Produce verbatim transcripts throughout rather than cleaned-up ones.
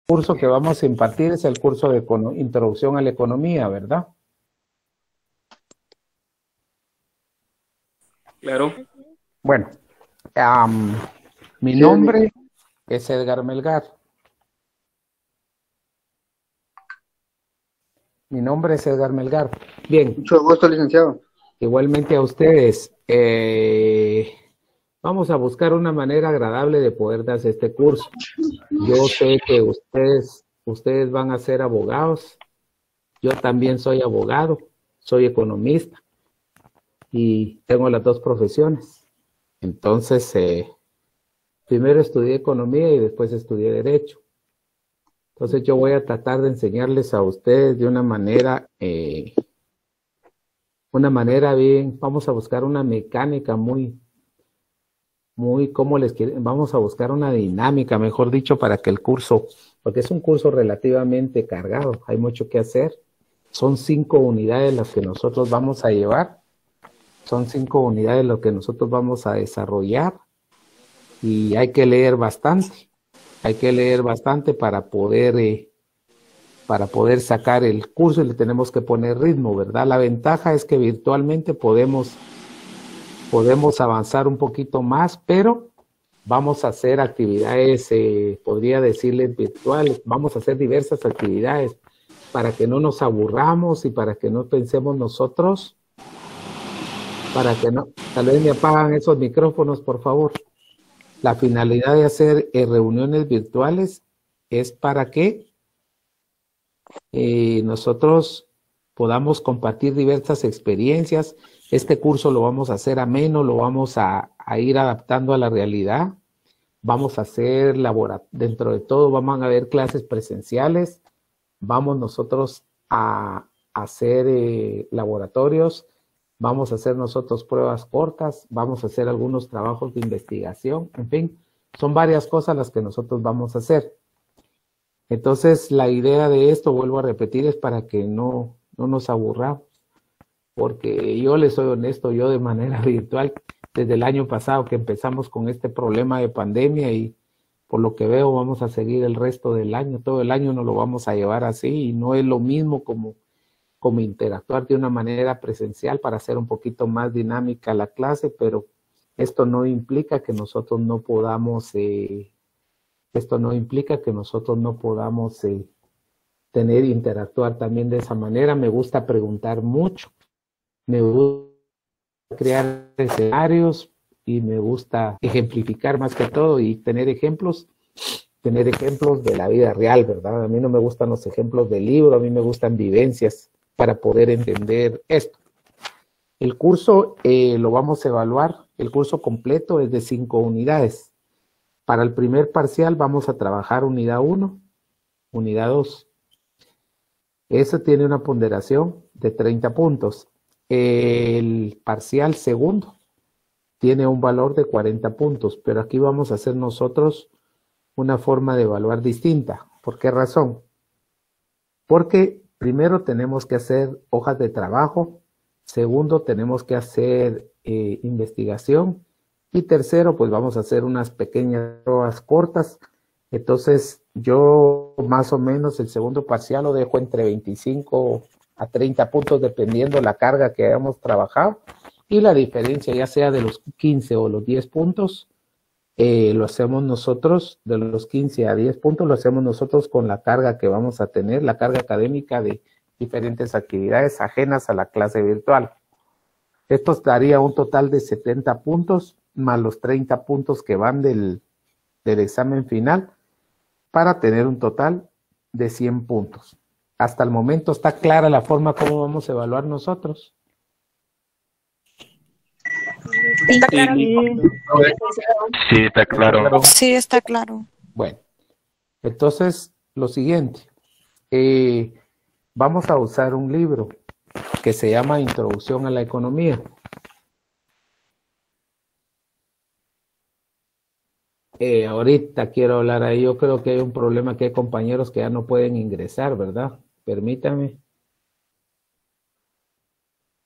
curso que vamos a impartir es el curso de Introducción a la Economía, ¿verdad? Claro. Bueno, um, mi Sí, nombre es Edgar Melgar. Mi nombre es Edgar Melgar. Bien. mucho gusto, licenciado. Igualmente a ustedes. Eh, vamos a buscar una manera agradable de poder darse este curso. Yo sé que ustedes, ustedes van a ser abogados. Yo también soy abogado, soy economista y tengo las dos profesiones. Entonces, eh, primero estudié economía y después estudié derecho. Entonces yo voy a tratar de enseñarles a ustedes de una manera, eh, una manera bien, vamos a buscar una mecánica muy, muy, ¿cómo les quieren? Vamos a buscar una dinámica, mejor dicho, para que el curso, porque es un curso relativamente cargado, hay mucho que hacer. Son cinco unidades las que nosotros vamos a llevar, son cinco unidades lo que nosotros vamos a desarrollar y hay que leer bastante, hay que leer bastante para poder, eh, para poder sacar el curso y le tenemos que poner ritmo, ¿verdad? La ventaja es que virtualmente podemos, podemos avanzar un poquito más, pero vamos a hacer actividades, eh, podría decirles virtuales, vamos a hacer diversas actividades para que no nos aburramos y para que no pensemos nosotros, para que no, tal vez me apagan esos micrófonos, por favor. La finalidad de hacer eh, reuniones virtuales es para que eh, nosotros podamos compartir diversas experiencias. Este curso lo vamos a hacer ameno, lo vamos a, a ir adaptando a la realidad. Vamos a hacer laboratorio, dentro de todo vamos a haber clases presenciales, vamos nosotros a, a hacer eh, laboratorios, vamos a hacer nosotros pruebas cortas, vamos a hacer algunos trabajos de investigación, en fin, son varias cosas las que nosotros vamos a hacer. Entonces, la idea de esto, vuelvo a repetir, es para que no, no nos aburramos, porque yo les soy honesto, yo de manera virtual, desde el año pasado que empezamos con este problema de pandemia y por lo que veo vamos a seguir el resto del año, todo el año nos lo vamos a llevar así y no es lo mismo como, como interactuar de una manera presencial para hacer un poquito más dinámica la clase, pero esto no implica que nosotros no podamos, eh, esto no implica que nosotros no podamos eh, tener, interactuar también de esa manera. Me gusta preguntar mucho, me gusta crear escenarios y me gusta ejemplificar más que todo y tener ejemplos, tener ejemplos de la vida real, ¿verdad? A mí no me gustan los ejemplos del libro, a mí me gustan vivencias para poder entender esto. El curso eh, lo vamos a evaluar, el curso completo es de cinco unidades. Para el primer parcial vamos a trabajar unidad uno, unidad dos. Eso tiene una ponderación de treinta puntos. El parcial segundo tiene un valor de cuarenta puntos, pero aquí vamos a hacer nosotros una forma de evaluar distinta. ¿Por qué razón? Porque primero tenemos que hacer hojas de trabajo, segundo tenemos que hacer eh, investigación y tercero pues vamos a hacer unas pequeñas pruebas cortas. Entonces yo más o menos el segundo parcial lo dejo entre veinticinco a treinta puntos dependiendo la carga que hayamos trabajado y la diferencia ya sea de los quince o los diez puntos eh, lo hacemos nosotros, de los quince a diez puntos lo hacemos nosotros con la carga que vamos a tener, la carga académica de diferentes actividades ajenas a la clase virtual. Esto daría un total de setenta puntos más los treinta puntos que van del, del examen final para tener un total de cien puntos. Hasta el momento está clara la forma como vamos a evaluar nosotros. ¿Está claro? Sí, está claro. Sí, está claro. Bueno, entonces lo siguiente, eh, vamos a usar un libro que se llama Introducción a la Economía. Eh, ahorita quiero hablar ahí, yo creo que hay un problema que hay compañeros que ya no pueden ingresar, ¿verdad? Permítame.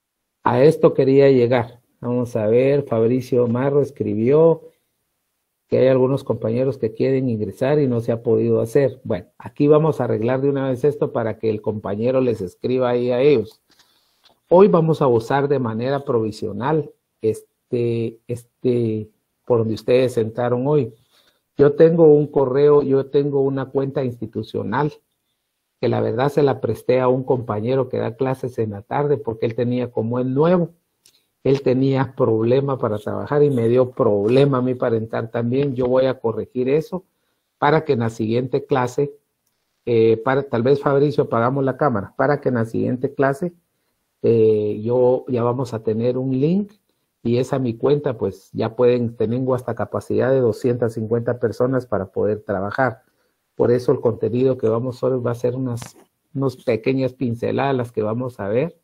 A esto quería llegar. Vamos a ver, Fabricio Marro escribió, que hay algunos compañeros que quieren ingresar y no se ha podido hacer. Bueno, aquí vamos a arreglar de una vez esto para que el compañero les escriba ahí a ellos. Hoy vamos a usar de manera provisional este, este, por donde ustedes entraron hoy. Yo tengo un correo, yo tengo una cuenta institucional que la verdad se la presté a un compañero que da clases en la tarde porque él tenía, como es nuevo, él tenía problema para trabajar y me dio problema a mí para entrar también. Yo voy a corregir eso para que en la siguiente clase, eh, para, tal vez Fabricio apagamos la cámara, para que en la siguiente clase eh, yo ya vamos a tener un link y esa mi cuenta pues ya pueden, tengo hasta capacidad de doscientas cincuenta personas para poder trabajar. Por eso el contenido que vamos a ver va a ser unas, unas pequeñas pinceladas las que vamos a ver.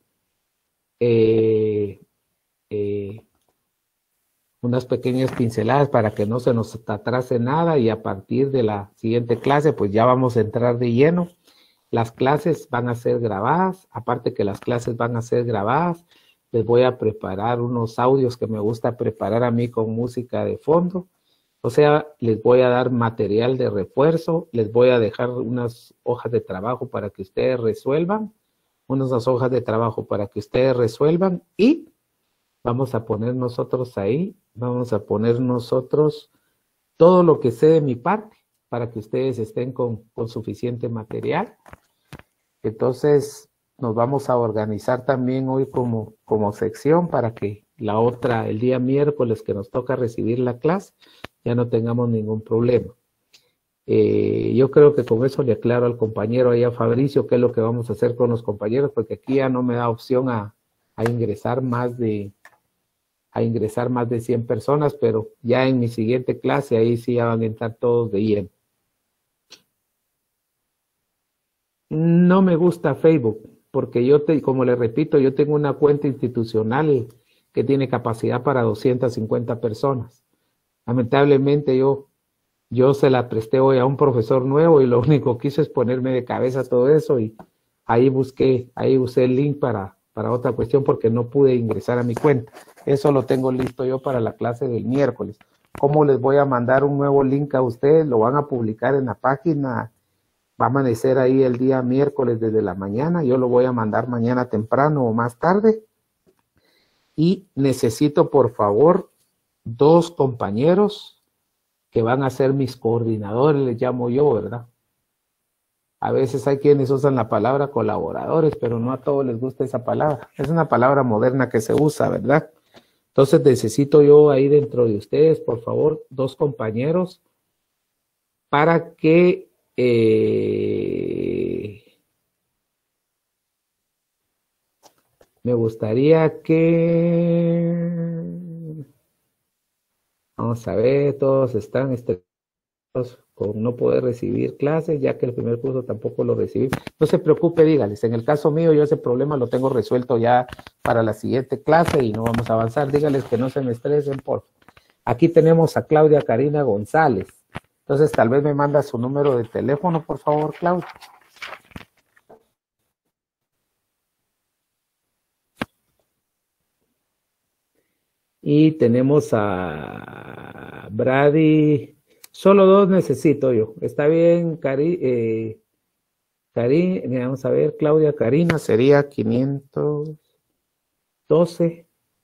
Eh, Eh, unas pequeñas pinceladas para que no se nos atrase nada y a partir de la siguiente clase pues ya vamos a entrar de lleno. Las clases van a ser grabadas, aparte que las clases van a ser grabadas, les voy a preparar unos audios que me gusta preparar a mí con música de fondo, o sea, les voy a dar material de refuerzo, les voy a dejar unas hojas de trabajo para que ustedes resuelvan, unas hojas de trabajo para que ustedes resuelvan y vamos a poner nosotros ahí, vamos a poner nosotros todo lo que sé de mi parte para que ustedes estén con, con suficiente material. Entonces nos vamos a organizar también hoy como, como sección para que la otra, el día miércoles que nos toca recibir la clase, ya no tengamos ningún problema. Eh, yo creo que con eso le aclaro al compañero ahí a Fabricio qué es lo que vamos a hacer con los compañeros, porque aquí ya no me da opción a, a ingresar más de... a ingresar más de cien personas, pero ya en mi siguiente clase ahí sí ya van a entrar todos de lleno. No me gusta Facebook, porque yo, te, como le repito, yo tengo una cuenta institucional que tiene capacidad para doscientas cincuenta personas. Lamentablemente yo, yo se la presté hoy a un profesor nuevo y lo único que hice es ponerme de cabeza todo eso y ahí busqué, ahí usé el link para... para otra cuestión porque no pude ingresar a mi cuenta. Eso lo tengo listo yo para la clase del miércoles. ¿Cómo les voy a mandar un nuevo link a ustedes? Lo van a publicar en la página. Va a amanecer ahí el día miércoles desde la mañana. Yo lo voy a mandar mañana temprano o más tarde. Y necesito, por favor, dos compañeros que van a ser mis coordinadores, les llamo yo, ¿verdad? A veces hay quienes usan la palabra colaboradores, pero no a todos les gusta esa palabra. Es una palabra moderna que se usa, ¿verdad? Entonces necesito yo ahí dentro de ustedes, por favor, dos compañeros para que eh, me gustaría que... Vamos a ver, todos están estresados con no poder recibir clases, ya que el primer curso tampoco lo recibí. No se preocupe, dígales, en el caso mío yo ese problema lo tengo resuelto ya para la siguiente clase y no vamos a avanzar, dígales que no se me estresen, por favor. Aquí tenemos a Claudia Karina González, entonces tal vez me manda su número de teléfono, por favor, Claudia. Y tenemos a Brady. Solo dos necesito yo. Está bien, Cari, eh, Cari, vamos a ver, Claudia Karina sería quinientos doce,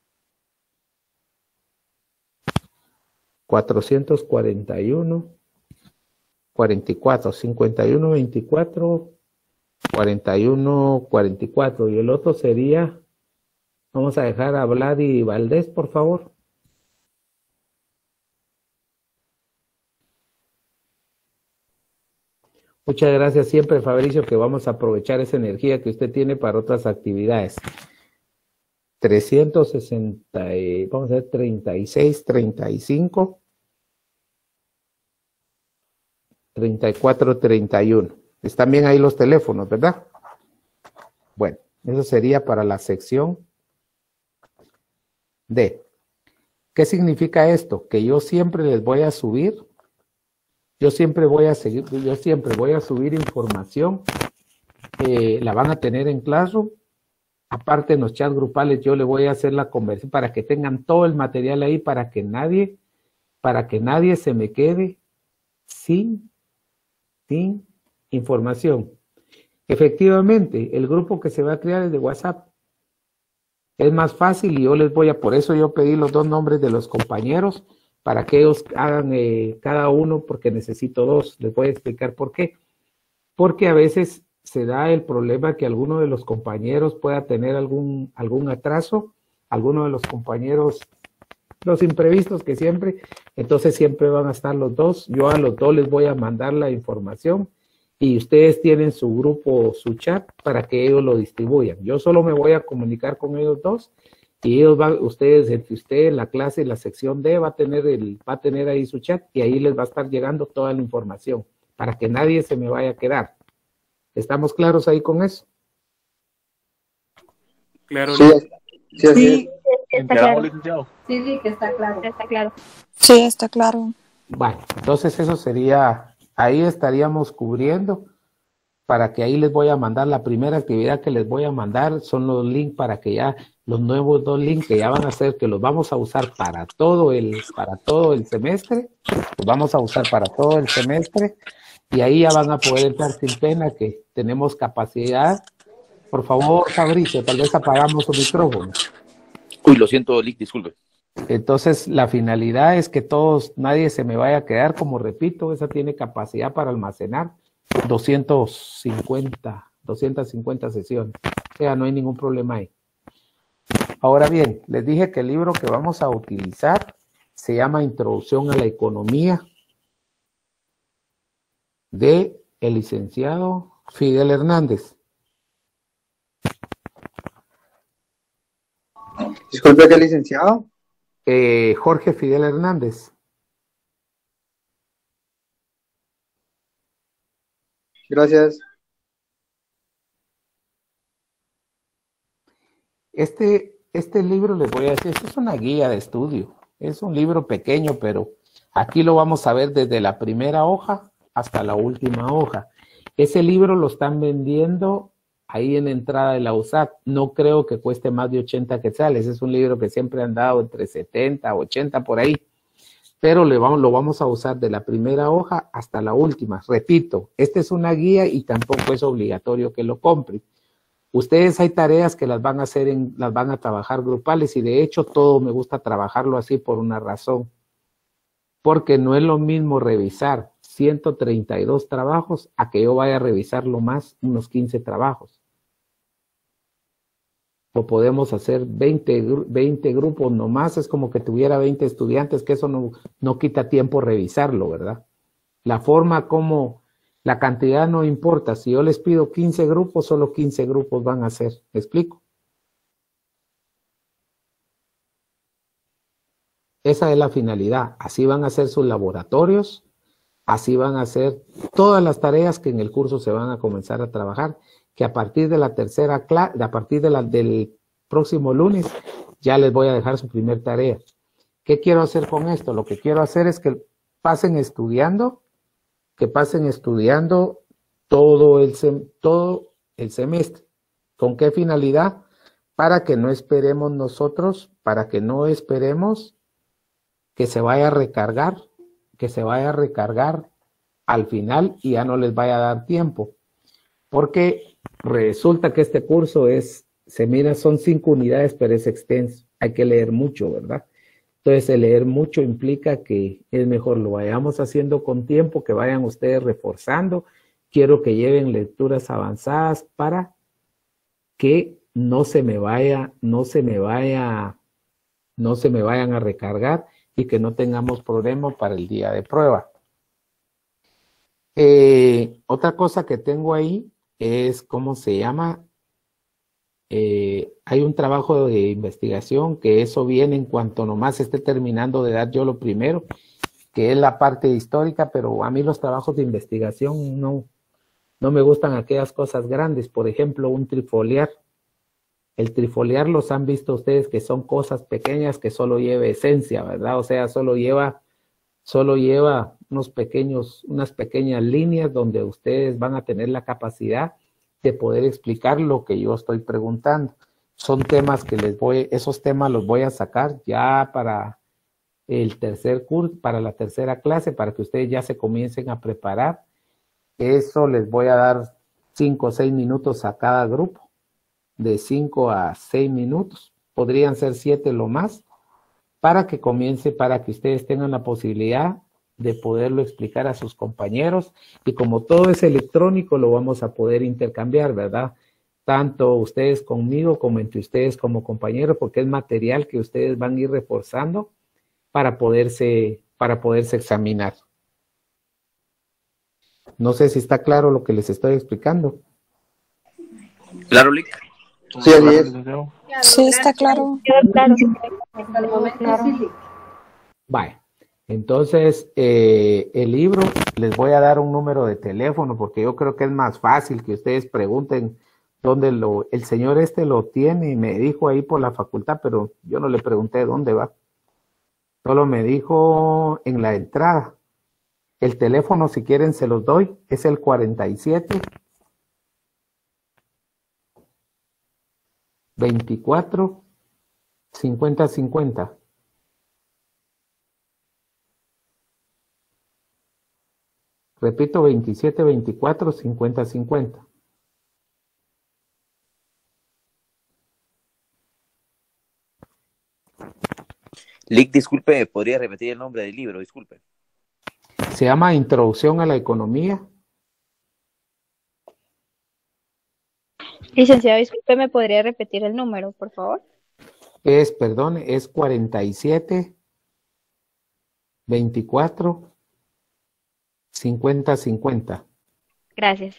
cuatrocientos cuarenta y uno, cuarenta y cuatro, cincuenta y uno, veinticuatro, cuarenta y uno, cuarenta y cuatro. Y el otro sería, vamos a dejar a Vladi Valdés, por favor. Muchas gracias siempre, Fabricio, que vamos a aprovechar esa energía que usted tiene para otras actividades. trescientos sesenta, vamos a ver, treinta y seis, treinta y cinco, treinta y cuatro, treinta y uno. Están bien ahí los teléfonos, ¿verdad? Bueno, eso sería para la sección D. ¿Qué significa esto? Que yo siempre les voy a subir Yo siempre voy a seguir, yo siempre voy a subir información, eh, la van a tener en Classroom, aparte en los chats grupales yo le voy a hacer la conversión para que tengan todo el material ahí, para que nadie, para que nadie se me quede sin, sin información. Efectivamente, el grupo que se va a crear es de WhatsApp. Es más fácil y yo les voy a, por eso yo pedí los dos nombres de los compañeros para que ellos hagan eh, cada uno, porque necesito dos. Les voy a explicar por qué. Porque a veces se da el problema que alguno de los compañeros pueda tener algún, algún atraso, alguno de los compañeros, los imprevistos que siempre, entonces siempre van a estar los dos. Yo a los dos les voy a mandar la información y ustedes tienen su grupo, su chat, para que ellos lo distribuyan. Yo solo me voy a comunicar con ellos dos y ellos van, ustedes, entre usted, la clase, la sección D va a tener el, va a tener ahí su chat y ahí les va a estar llegando toda la información para que nadie se me vaya a quedar. ¿Estamos claros ahí con eso? Claro. Sí, sí, así Sí, está claro. licenciado. Sí, sí, que está claro. Está claro. Sí, está claro. Bueno, entonces eso sería, ahí estaríamos cubriendo, para que ahí les voy a mandar, la primera actividad que les voy a mandar son los links para que ya, los nuevos dos links que ya van a ser, que los vamos a usar para todo el, para todo el semestre, los vamos a usar para todo el semestre, y ahí ya van a poder entrar sin pena que tenemos capacidad. Por favor, Fabricio, tal vez apagamos su micrófono. Uy, lo siento, Lick, disculpe. Entonces, la finalidad es que todos, nadie se me vaya a quedar, como repito, esa tiene capacidad para almacenar doscientas cincuenta, doscientas cincuenta sesiones. O sea, no hay ningún problema ahí. Ahora bien, les dije que el libro que vamos a utilizar se llama Introducción a la Economía, de el licenciado Fidel Hernández. Disculpe, ¿qué licenciado? Eh, Jorge Fidel Hernández. Gracias. Este, este libro, les voy a decir, esto es una guía de estudio. Es un libro pequeño, pero aquí lo vamos a ver desde la primera hoja hasta la última hoja. Ese libro lo están vendiendo ahí en la entrada de la U S A C. No creo que cueste más de ochenta quetzales. Es un libro que siempre han dado entre setenta, ochenta por ahí. Pero le vamos, lo vamos a usar de la primera hoja hasta la última. Repito, esta es una guía y tampoco es obligatorio que lo compren. Ustedes hay tareas que las van a hacer, en, las van a trabajar grupales y de hecho todo me gusta trabajarlo así por una razón. Porque no es lo mismo revisar ciento treinta y dos trabajos a que yo vaya a revisarlo más unos quince trabajos. O podemos hacer veinte, veinte grupos nomás, es como que tuviera veinte estudiantes, que eso no, no quita tiempo revisarlo, ¿verdad? La forma como, la cantidad no importa, si yo les pido quince grupos, solo quince grupos van a hacer, ¿me explico? Esa es la finalidad, así van a hacer sus laboratorios, así van a hacer todas las tareas que en el curso se van a comenzar a trabajar, que a partir de la tercera clase, a partir de la, del próximo lunes, ya les voy a dejar su primer tarea. ¿Qué quiero hacer con esto? Lo que quiero hacer es que pasen estudiando, que pasen estudiando todo el, sem todo el semestre. ¿Con qué finalidad? Para que no esperemos nosotros, para que no esperemos que se vaya a recargar, que se vaya a recargar al final y ya no les vaya a dar tiempo. Porque resulta que este curso es, se mira, son cinco unidades, pero es extenso. Hay que leer mucho, ¿verdad? Entonces, el leer mucho implica que es mejor lo vayamos haciendo con tiempo, que vayan ustedes reforzando. Quiero que lleven lecturas avanzadas para que no se me vaya, no se me vaya, no se me vayan a recargar y que no tengamos problema para el día de prueba. Eh, otra cosa que tengo ahí es, ¿cómo se llama? Eh, hay un trabajo de investigación que eso viene en cuanto nomás esté terminando de dar yo lo primero, que es la parte histórica, pero a mí los trabajos de investigación no, no me gustan aquellas cosas grandes. Por ejemplo, un trifoliar. El trifoliar los han visto ustedes que son cosas pequeñas que solo lleva esencia, ¿verdad? O sea, solo lleva, solo lleva unos pequeños, unas pequeñas líneas donde ustedes van a tener la capacidad de poder explicar lo que yo estoy preguntando. Son temas que les voy, esos temas los voy a sacar ya para, el tercer curso, para la tercera clase, para que ustedes ya se comiencen a preparar. Eso les voy a dar cinco o seis minutos a cada grupo, de cinco a seis minutos, podrían ser siete lo más, para que comience, para que ustedes tengan la posibilidad de poderlo explicar a sus compañeros, y como todo es electrónico, lo vamos a poder intercambiar, ¿verdad? Tanto ustedes conmigo como entre ustedes como compañeros, porque es material que ustedes van a ir reforzando para poderse, para poderse examinar. No sé si está claro lo que les estoy explicando. Claro, Lick. Sí, así es. Sí, está claro. Vale. Entonces, eh, el libro, les voy a dar un número de teléfono, porque yo creo que es más fácil que ustedes pregunten dónde lo, el señor este lo tiene, y me dijo ahí por la facultad, pero yo no le pregunté dónde va. Solo me dijo en la entrada. El teléfono, si quieren, se los doy, es el cuarenta y siete, veinticuatro, cincuenta, cincuenta. Repito, veintisiete, veinticuatro, cincuenta, cincuenta. Lick, disculpe, ¿podría repetir el nombre del libro? Disculpe. Se llama Introducción a la Economía. Licenciado, disculpe, ¿me podría repetir el número, por favor? Es, perdón, es cuarenta y siete, veinticuatro, cincuenta, cincuenta. Gracias.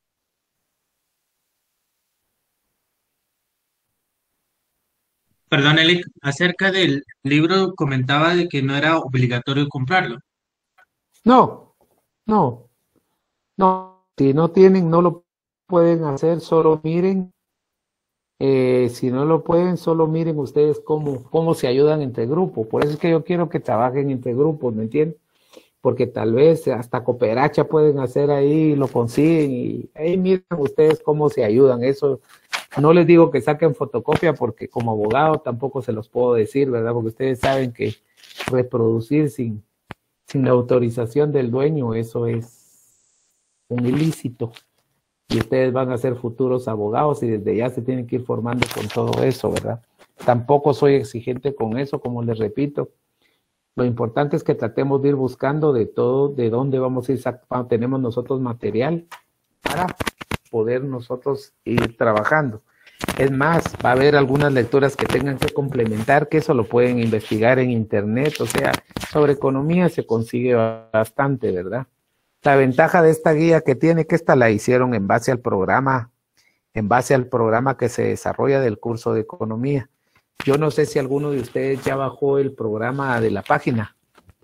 Perdón, Elic, acerca del libro comentaba de que no era obligatorio comprarlo. No, no, no. Si no tienen, no lo pueden hacer, solo miren. Eh, si no lo pueden, solo miren ustedes cómo, cómo se ayudan entre grupos. Por eso es que yo quiero que trabajen entre grupos, ¿me entienden? Porque tal vez hasta cooperacha pueden hacer ahí, lo consiguen, y ahí miren ustedes cómo se ayudan. Eso no les digo que saquen fotocopia, porque como abogado tampoco se los puedo decir, ¿verdad? Porque ustedes saben que reproducir sin, sin la autorización del dueño, eso es un ilícito. Y ustedes van a ser futuros abogados y desde ya se tienen que ir formando con todo eso, ¿verdad? Tampoco soy exigente con eso, como les repito. Lo importante es que tratemos de ir buscando de todo, de dónde vamos a ir sacando, tenemos nosotros material para poder nosotros ir trabajando. Es más, va a haber algunas lecturas que tengan que complementar, que eso lo pueden investigar en internet, o sea, sobre economía se consigue bastante, ¿verdad? La ventaja de esta guía que tiene, que esta la hicieron en base al programa, en base al programa que se desarrolla del curso de economía. Yo no sé si alguno de ustedes ya bajó el programa de la página.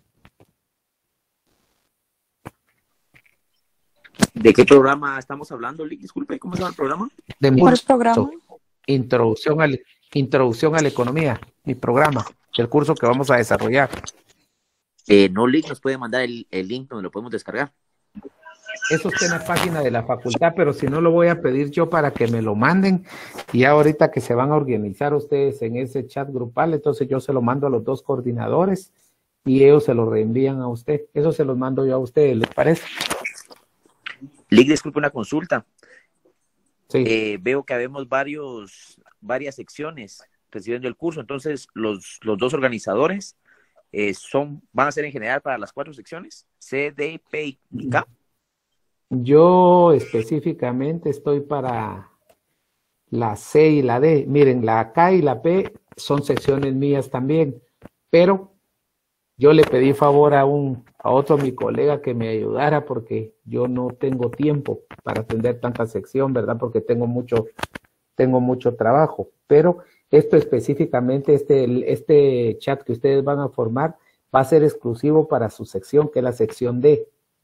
¿De qué programa estamos hablando, Lick? Disculpe, ¿cómo se llama el programa? De mi ¿Cuál programa? introducción al, introducción a la economía, mi programa, el curso que vamos a desarrollar. Eh, no, Lick, ¿nos puede mandar el, el link donde lo podemos descargar? Eso está en la página de la facultad, pero si no lo voy a pedir yo para que me lo manden, y ahorita que se van a organizar ustedes en ese chat grupal, entonces yo se lo mando a los dos coordinadores y ellos se lo reenvían a usted. Eso se los mando yo a ustedes, ¿les parece? Lick, disculpe, una consulta. Sí. Eh, veo que habemos varios, varias secciones recibiendo el curso, entonces los, los dos organizadores eh, son, van a ser en general para las cuatro secciones, C, D, P y K. Yo específicamente estoy para la C y la D. Miren, la K y la P son secciones mías también, pero yo le pedí favor a un a otro mi colega que me ayudara porque yo no tengo tiempo para atender tanta sección, ¿verdad? Porque tengo mucho tengo mucho trabajo, pero esto específicamente, este, este chat que ustedes van a formar va a ser exclusivo para su sección, que es la sección D.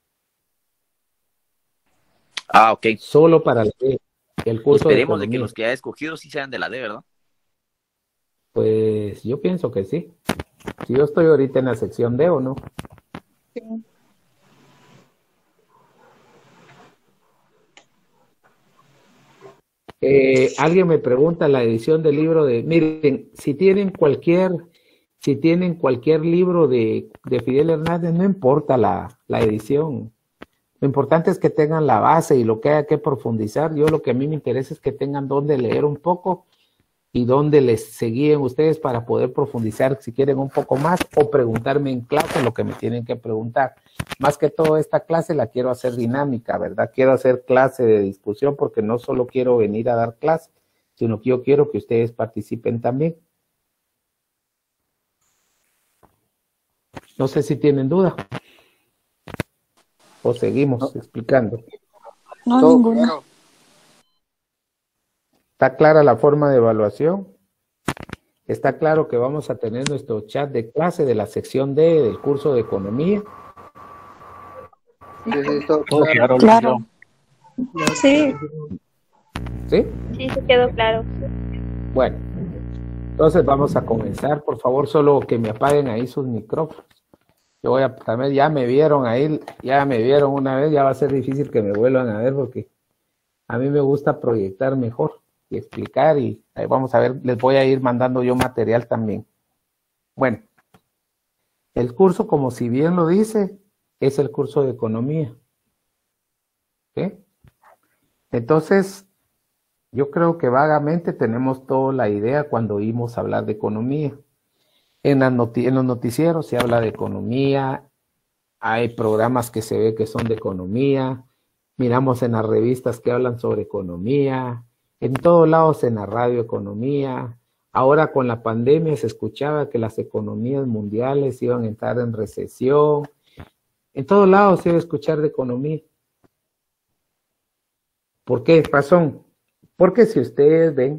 Ah, ok. Solo para la D, el curso Esperemos de de que los que haya escogido sí sean de la D, ¿verdad? Pues yo pienso que sí. Si yo estoy ahorita en la sección D o no. Sí. Eh, alguien me pregunta la edición del libro de, miren, si tienen cualquier, Si tienen cualquier libro de, de Fidel Hernández, no importa la, la edición. Lo importante es que tengan la base y lo que haya que profundizar. Yo lo que a mí me interesa es que tengan donde leer un poco y donde les seguían ustedes para poder profundizar si quieren un poco más o preguntarme en clase lo que me tienen que preguntar. Más que todo esta clase la quiero hacer dinámica, ¿verdad? Quiero hacer clase de discusión porque no solo quiero venir a dar clase, sino que yo quiero que ustedes participen también. No sé si tienen duda. O seguimos no. explicando. No, Todo ninguna. claro. ¿Está clara la forma de evaluación? ¿Está claro que vamos a tener nuestro chat de clase de la sección D del curso de economía? Sí, sí, todo Todo claro. claro. Claro. Sí. ¿Sí? Sí, se quedó claro. Bueno, entonces vamos a comenzar. Por favor, solo que me apaguen ahí sus micrófonos. Yo voy a, también ya me vieron ahí, ya me vieron una vez, ya va a ser difícil que me vuelvan a ver porque a mí me gusta proyectar mejor y explicar y ahí vamos a ver, les voy a ir mandando yo material también. Bueno, el curso, como si bien lo dice, es el curso de economía. ¿Ok? Entonces, yo creo que vagamente tenemos toda la idea cuando oímos hablar de economía. En, las noti en los noticieros se habla de economía, hay programas que se ve que son de economía, miramos en las revistas que hablan sobre economía, en todos lados en la radio economía. Ahora con la pandemia se escuchaba que las economías mundiales iban a entrar en recesión. En todos lados se iba a escuchar de economía. ¿Por qué razón? Porque si ustedes ven,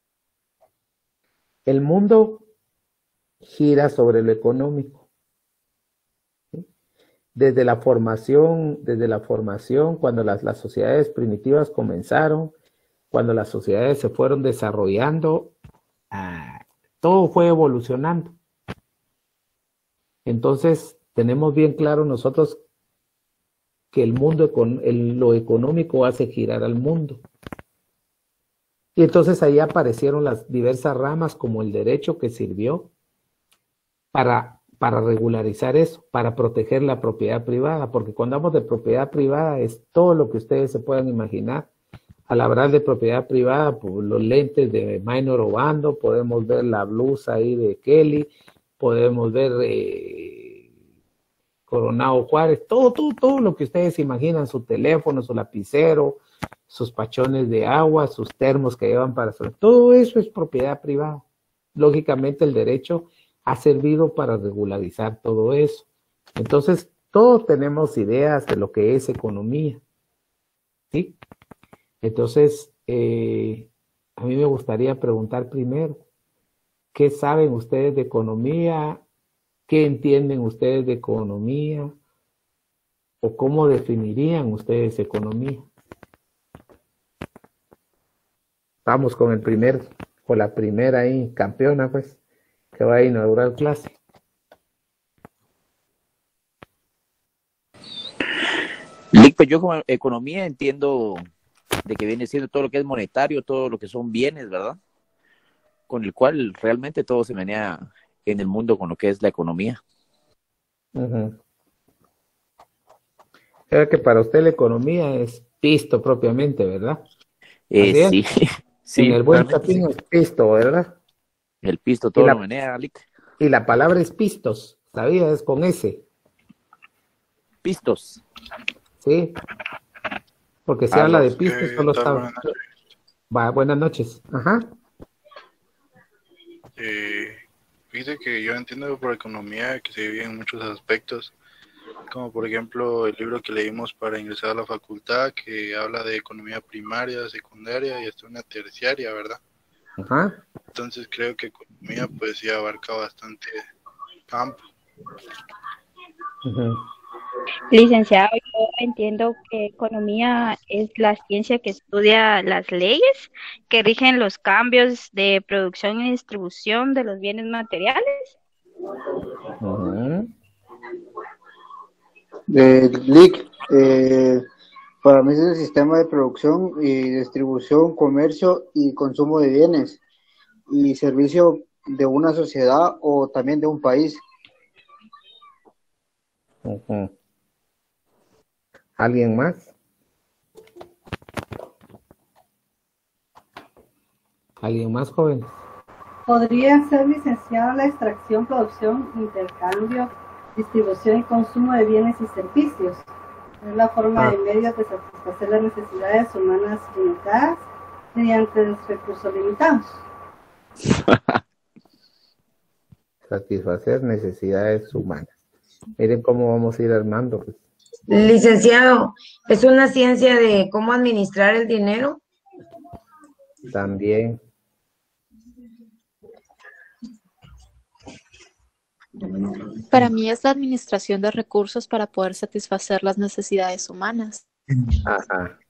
el mundo gira sobre lo económico. ¿Sí? Desde la formación, desde la formación, cuando las, las sociedades primitivas comenzaron, cuando las sociedades se fueron desarrollando, ah, todo fue evolucionando. Entonces, tenemos bien claro nosotros que el mundo, el, lo económico hace girar al mundo. Y entonces ahí aparecieron las diversas ramas como el derecho que sirvió para, para regularizar eso, para proteger la propiedad privada, porque cuando hablamos de propiedad privada es todo lo que ustedes se puedan imaginar. Al hablar de propiedad privada, pues, los lentes de Minor Obando, podemos ver la blusa ahí de Kelly, podemos ver eh, Coronado Juárez, todo, todo, todo lo que ustedes imaginan, su teléfono, su lapicero, sus pachones de agua, sus termos que llevan para hacer, todo eso es propiedad privada. Lógicamente el derecho ha servido para regularizar todo eso. Entonces, todos tenemos ideas de lo que es economía, ¿sí? Entonces, eh, a mí me gustaría preguntar primero, ¿qué saben ustedes de economía? ¿Qué entienden ustedes de economía? ¿O cómo definirían ustedes economía? Vamos con el primer, con la primera ahí, campeona, pues, que va a inaugurar clase. Lick, pues yo como economía entiendo de que viene siendo todo lo que es monetario, todo lo que son bienes, ¿verdad? Con el cual realmente todo se menea en el mundo con lo que es la economía. Uh-huh. Creo que para usted la economía es pisto propiamente, ¿verdad? Eh, sí, sí. En el buen realmente chapín sí. es pisto, ¿verdad? El pisto todo Y la- lo menea, Lick. Y la palabra es pistos, ¿sabía? Es con S, Pistos. ¿sí? Porque se Ah, habla de los pistos, que solo tal, está... buenas noches. Va, buenas noches. Ajá. Eh, fíjate que yo entiendo por economía que se divide en muchos aspectos, como por ejemplo el libro que leímos para ingresar a la facultad, que habla de economía primaria, secundaria y hasta una terciaria, ¿verdad? Ajá. Entonces creo que economía pues sí abarca bastante campo. Ujú. Licenciado, yo entiendo que economía es la ciencia que estudia las leyes que rigen los cambios de producción y distribución de los bienes materiales. Ujú. Eh, Lick, eh, para mí es el sistema de producción y distribución, comercio y consumo de bienes y servicio de una sociedad o también de un país. Ujú. ¿Alguien más? ¿Alguien más, joven? Podría ser, licenciado, la extracción, producción, intercambio, distribución y consumo de bienes y servicios. Es la forma Ah. de medios de satisfacer las necesidades humanas limitadas mediante los recursos limitados. Satisfacer necesidades humanas. Miren cómo vamos a ir armando. Pues. Licenciado, ¿es una ciencia de cómo administrar el dinero? También. Para mí es la administración de recursos para poder satisfacer las necesidades humanas. Ajá.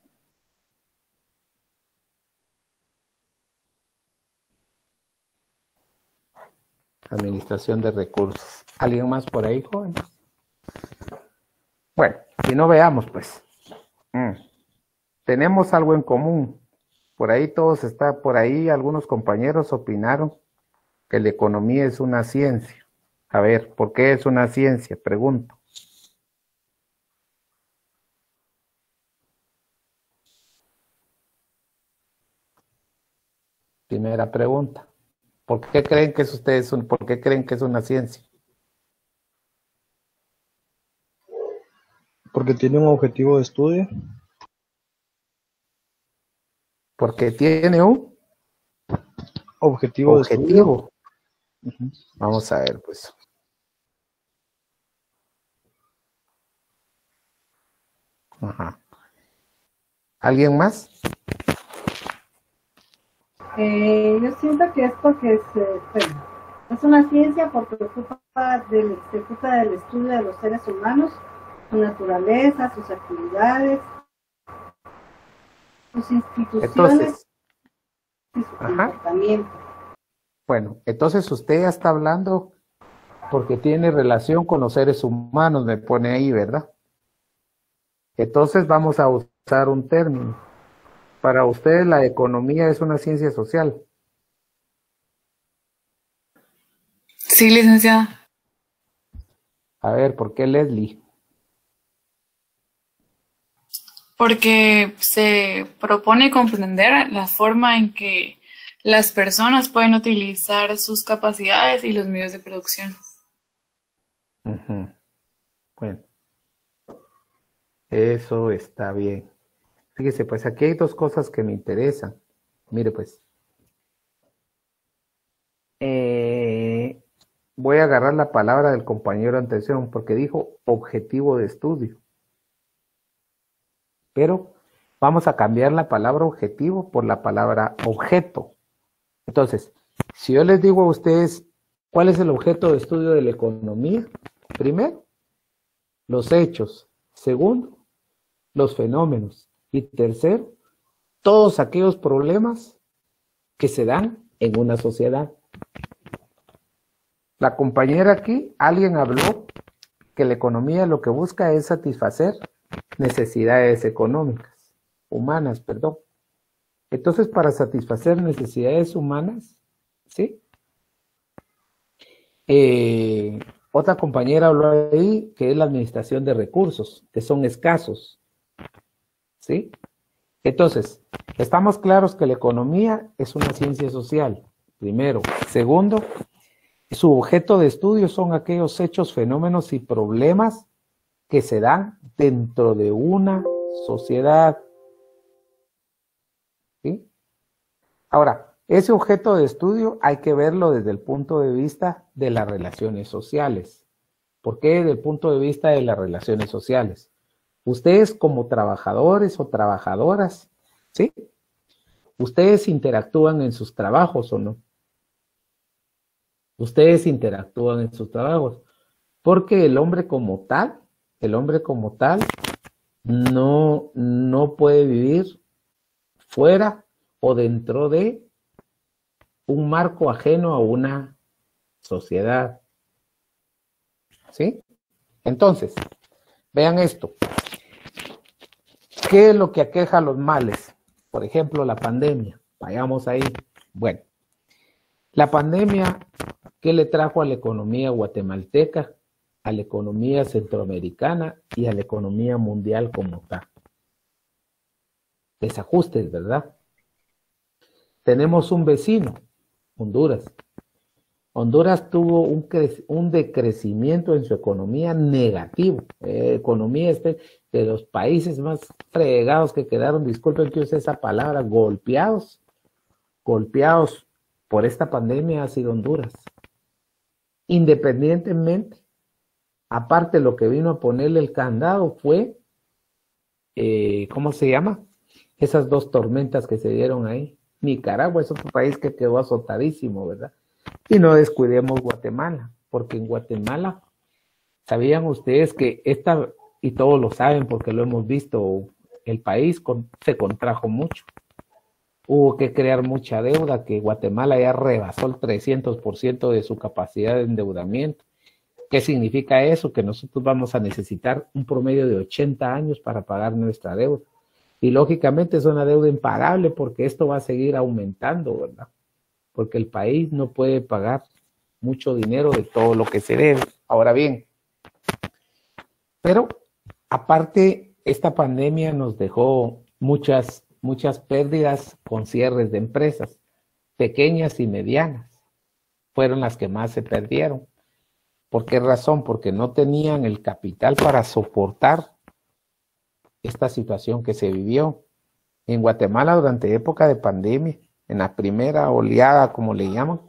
Administración de recursos. ¿Alguien más por ahí, joven? Bueno, si no veamos, pues. Mm. Tenemos algo en común. Por ahí todos está, por ahí algunos compañeros opinaron que la economía es una ciencia. A ver, ¿por qué es una ciencia? Pregunto. Primera pregunta. ¿Por qué creen que es ustedes un, por qué creen que es una ciencia? Porque tiene un objetivo de estudio. Porque tiene un Objetivo, de estudio. objetivo. Uh-huh. Vamos a ver, pues. Ajá. ¿Alguien más? Eh, yo siento que es porque se, bueno, es una ciencia porque ocupa del, se ocupa del estudio de los seres humanos, su naturaleza, sus actividades, sus instituciones Entonces, y su ajá. comportamiento. Bueno, entonces usted ya está hablando porque tiene relación con los seres humanos, me pone ahí, ¿verdad? Entonces vamos a usar un término. Para usted la economía es una ciencia social. Sí, licenciada. A ver, ¿por qué Leslie? Porque se propone comprender la forma en que las personas pueden utilizar sus capacidades y los medios de producción. Uh-huh. Bueno, eso está bien. Fíjese, pues aquí hay dos cosas que me interesan. Mire, pues. Eh, voy a agarrar la palabra del compañero anterior porque dijo objetivo de estudio. Pero vamos a cambiar la palabra objetivo por la palabra objeto. Entonces, si yo les digo a ustedes cuál es el objeto de estudio de la economía, primero, los hechos. Segundo, los fenómenos. Y tercero, todos aquellos problemas que se dan en una sociedad. La compañera aquí, alguien habló que la economía lo que busca es satisfacer necesidades económicas, humanas, perdón. Entonces, para satisfacer necesidades humanas, ¿sí? Eh, otra compañera habló ahí que es la administración de recursos, que son escasos, ¿sí? Entonces, estamos claros que la economía es una ciencia social, primero. Segundo, su objeto de estudio son aquellos hechos, fenómenos y problemas que se dan dentro de una sociedad. ¿Sí? Ahora, ese objeto de estudio hay que verlo desde el punto de vista de las relaciones sociales. ¿Por qué desde el punto de vista de las relaciones sociales? Ustedes como trabajadores o trabajadoras, ¿sí? Ustedes interactúan en sus trabajos o no. Ustedes interactúan en sus trabajos. Porque el hombre como tal, el hombre como tal, no, no puede vivir fuera o dentro de un marco ajeno a una sociedad. ¿Sí? Entonces, vean esto. ¿Qué es lo que aqueja a los males? Por ejemplo, la pandemia. Vayamos ahí. Bueno, La pandemia, ¿qué le trajo a la economía guatemalteca, a la economía centroamericana y a la economía mundial como tal? Desajustes, ¿verdad? Tenemos un vecino, Honduras. Honduras tuvo un, un decrecimiento en su economía negativo. Eh, economía este de los países más fregados que quedaron, disculpen que use esa palabra, golpeados, golpeados por esta pandemia ha sido Honduras. Independientemente, aparte lo que vino a ponerle el candado fue, eh, ¿cómo se llama? Esas dos tormentas que se dieron ahí. Nicaragua es otro país que quedó azotadísimo, ¿verdad? Y no descuidemos Guatemala, porque en Guatemala, ¿sabían ustedes que esta, y todos lo saben porque lo hemos visto, el país con, se contrajo mucho? Hubo que crear mucha deuda, que Guatemala ya rebasó el trescientos por ciento de su capacidad de endeudamiento. ¿Qué significa eso? Que nosotros vamos a necesitar un promedio de ochenta años para pagar nuestra deuda. Y lógicamente es una deuda impagable porque esto va a seguir aumentando, ¿verdad? Porque el país no puede pagar mucho dinero de todo lo que se debe. Ahora bien, pero aparte, esta pandemia nos dejó muchas, muchas pérdidas con cierres de empresas, pequeñas y medianas. Fueron las que más se perdieron. ¿Por qué razón? Porque no tenían el capital para soportar esta situación que se vivió en Guatemala durante época de pandemia, en la primera oleada, como le llaman,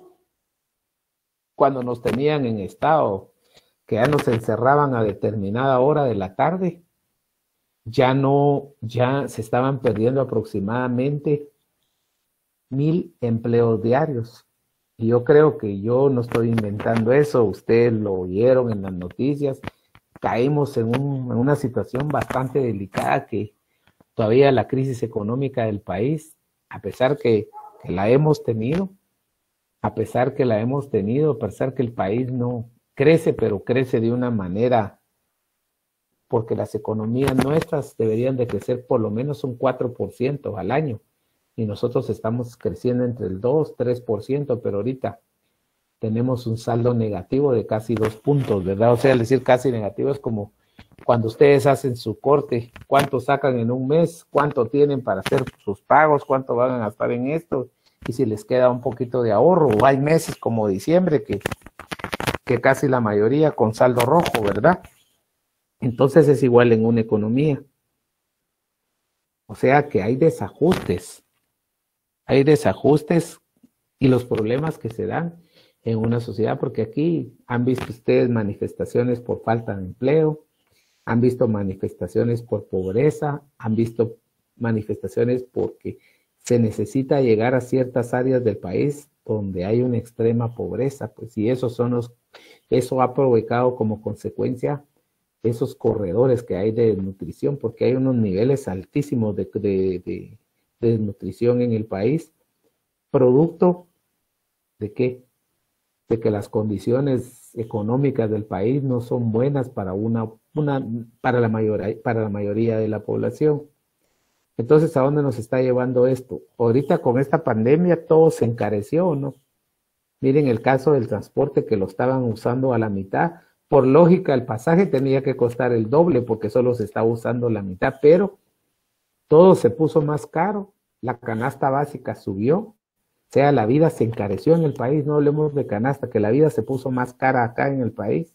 cuando nos tenían en estado que ya nos encerraban a determinada hora de la tarde, ya no, ya se estaban perdiendo aproximadamente mil empleos diarios. Y yo creo que yo no estoy inventando eso, ustedes lo oyeron en las noticias. Caímos en, un, en una situación bastante delicada, que todavía la crisis económica del país, a pesar que, que la hemos tenido, a pesar que la hemos tenido, a pesar que el país no crece, pero crece de una manera, porque las economías nuestras deberían de crecer por lo menos un cuatro por ciento al año, y nosotros estamos creciendo entre el dos, tres por ciento, pero ahorita tenemos un saldo negativo de casi dos puntos, ¿verdad? O sea, al decir casi negativo es como cuando ustedes hacen su corte, cuánto sacan en un mes, cuánto tienen para hacer sus pagos, cuánto van a gastar en esto, y si les queda un poquito de ahorro, o hay meses como diciembre que, que casi la mayoría con saldo rojo, ¿verdad? Entonces es igual en una economía. O sea que hay desajustes, hay desajustes y los problemas que se dan en una sociedad, porque aquí han visto ustedes manifestaciones por falta de empleo, han visto manifestaciones por pobreza, han visto manifestaciones porque se necesita llegar a ciertas áreas del país donde hay una extrema pobreza, pues, y esos son los, eso ha provocado como consecuencia esos corredores que hay de desnutrición, porque hay unos niveles altísimos de, de, de, de desnutrición en el país, producto de qué, de que las condiciones económicas del país no son buenas para una, una para la mayoría, para la mayoría de la población. Entonces, ¿a dónde nos está llevando esto? Ahorita con esta pandemia todo se encareció, ¿no? Miren el caso del transporte, que lo estaban usando a la mitad. Por lógica, el pasaje tenía que costar el doble porque solo se estaba usando la mitad, pero todo se puso más caro, la canasta básica subió, o sea, la vida se encareció en el país. No hablemos de canasta, que la vida se puso más cara acá en el país.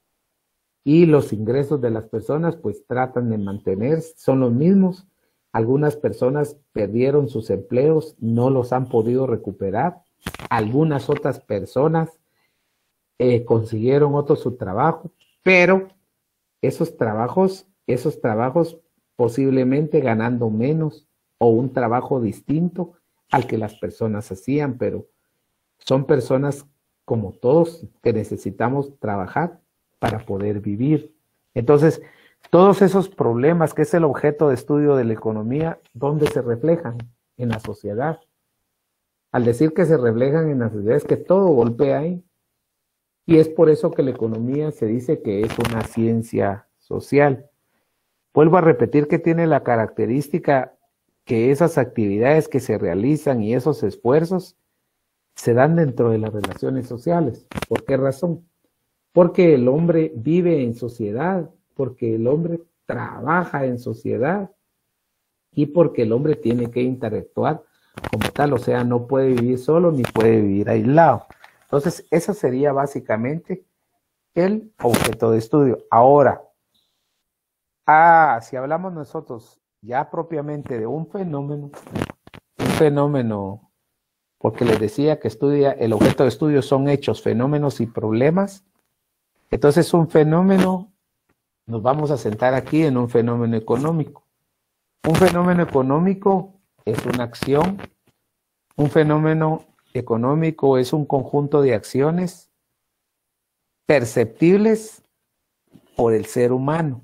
Y los ingresos de las personas pues tratan de mantener, son los mismos. Algunas personas perdieron sus empleos, no los han podido recuperar. Algunas otras personas eh, consiguieron otro su trabajo, pero esos trabajos, esos trabajos posiblemente ganando menos o un trabajo distinto al que las personas hacían, pero son personas como todos que necesitamos trabajar para poder vivir. Entonces, todos esos problemas, que es el objeto de estudio de la economía, ¿dónde se reflejan? En la sociedad. Al decir que se reflejan en la sociedad, es que todo golpea ahí. Y es por eso que la economía se dice que es una ciencia social. Vuelvo a repetir que tiene la característica que esas actividades que se realizan y esos esfuerzos se dan dentro de las relaciones sociales. ¿Por qué razón? Porque el hombre vive en sociedad, porque el hombre trabaja en sociedad y porque el hombre tiene que interactuar como tal, o sea, no puede vivir solo ni puede vivir aislado. Entonces, eso sería básicamente el objeto de estudio. Ahora, ah, si hablamos nosotros ya propiamente de un fenómeno, un fenómeno, porque les decía que estudia, el objeto de estudio son hechos, fenómenos y problemas. Entonces, un fenómeno, nos vamos a sentar aquí en un fenómeno económico. Un fenómeno económico es una acción. Un fenómeno económico es un conjunto de acciones perceptibles por el ser humano.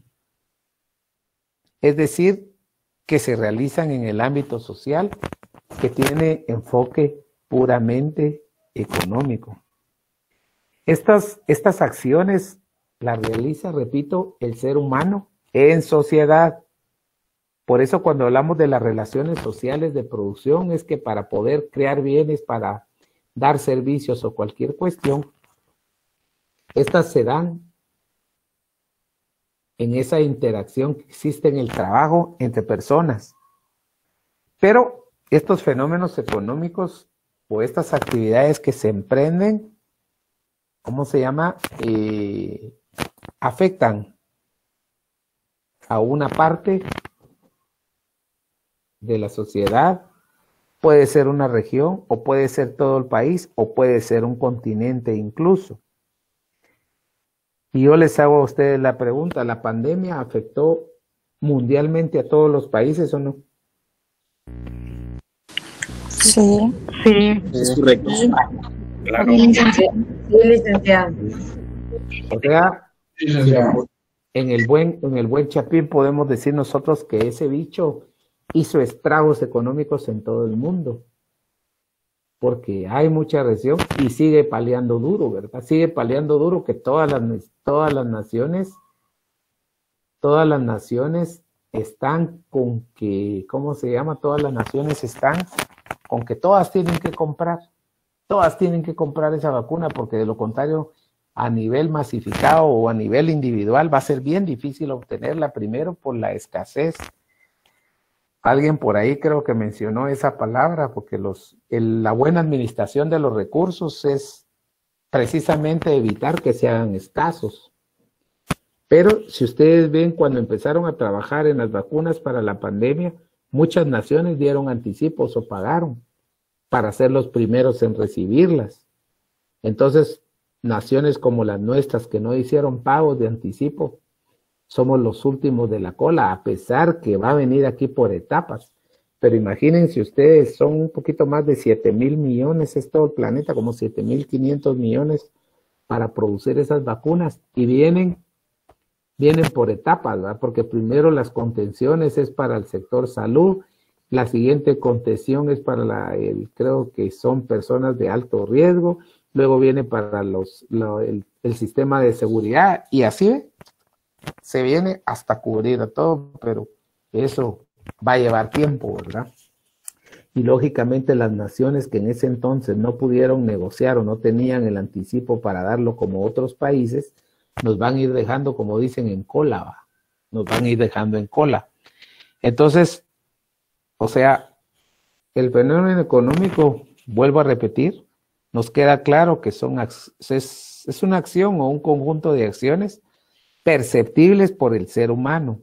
Es decir, que se realizan en el ámbito social, que tiene enfoque puramente económico. Estas, estas acciones las realiza, repito, el ser humano en sociedad. Por eso cuando hablamos de las relaciones sociales de producción es que para poder crear bienes, para dar servicios o cualquier cuestión, estas se dan en esa interacción que existe en el trabajo entre personas. Pero estos fenómenos económicos o estas actividades que se emprenden, ¿cómo se llama? Eh, afectan a una parte de la sociedad, puede ser una región, o puede ser todo el país, o puede ser un continente incluso. Y yo les hago a ustedes la pregunta, ¿la pandemia afectó mundialmente a todos los países o no? Sí. Sí. Es correcto. Claro. Sí, licenciado. O sea, en el buen, en el buen chapín podemos decir nosotros que ese bicho hizo estragos económicos en todo el mundo, porque hay mucha recesión y sigue paleando duro, ¿verdad? Sigue paleando duro que todas las, todas las naciones, todas las naciones están con que, ¿cómo se llama? Todas las naciones están con que todas tienen que comprar, todas tienen que comprar esa vacuna, porque de lo contrario, a nivel masificado o a nivel individual va a ser bien difícil obtenerla, primero por la escasez. Alguien por ahí creo que mencionó esa palabra, porque los, el, la buena administración de los recursos es precisamente evitar que se hagan escasos. Pero si ustedes ven, cuando empezaron a trabajar en las vacunas para la pandemia, muchas naciones dieron anticipos o pagaron para ser los primeros en recibirlas. Entonces, naciones como las nuestras que no hicieron pagos de anticipo, somos los últimos de la cola, a pesar que va a venir aquí por etapas. Pero imagínense ustedes, son un poquito más de siete mil millones, es todo el planeta, como siete mil quinientos millones para producir esas vacunas. Y vienen, vienen por etapas, ¿verdad? Porque primero las contenciones es para el sector salud, la siguiente contención es para la, el, creo que son personas de alto riesgo, luego viene para los, lo, el, el sistema de seguridad, y así se viene hasta cubrir a todo, pero eso va a llevar tiempo, ¿verdad? Y lógicamente las naciones que en ese entonces no pudieron negociar o no tenían el anticipo para darlo como otros países, nos van a ir dejando, como dicen, en cola, ¿va? Nos van a ir dejando en cola. Entonces, o sea, el fenómeno económico, vuelvo a repetir, nos queda claro que son es, es una acción o un conjunto de acciones perceptibles por el ser humano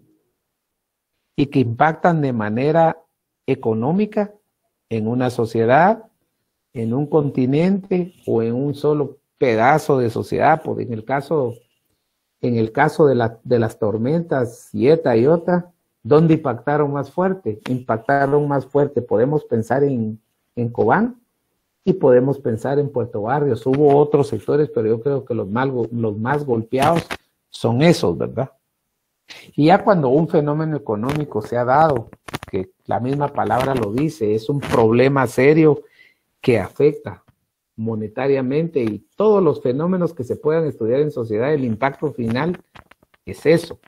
y que impactan de manera económica en una sociedad, en un continente o en un solo pedazo de sociedad. Porque en el caso, en el caso de, la, de las tormentas Ieta y Ota, ¿dónde impactaron más fuerte? Impactaron más fuerte, podemos pensar en, en Cobán y podemos pensar en Puerto Barrios. Hubo otros sectores, pero yo creo que los más, los más golpeados son esos, ¿verdad? Y ya cuando un fenómeno económico se ha dado, que la misma palabra lo dice, es un problema serio que afecta monetariamente, y todos los fenómenos que se puedan estudiar en sociedad, el impacto final es eso.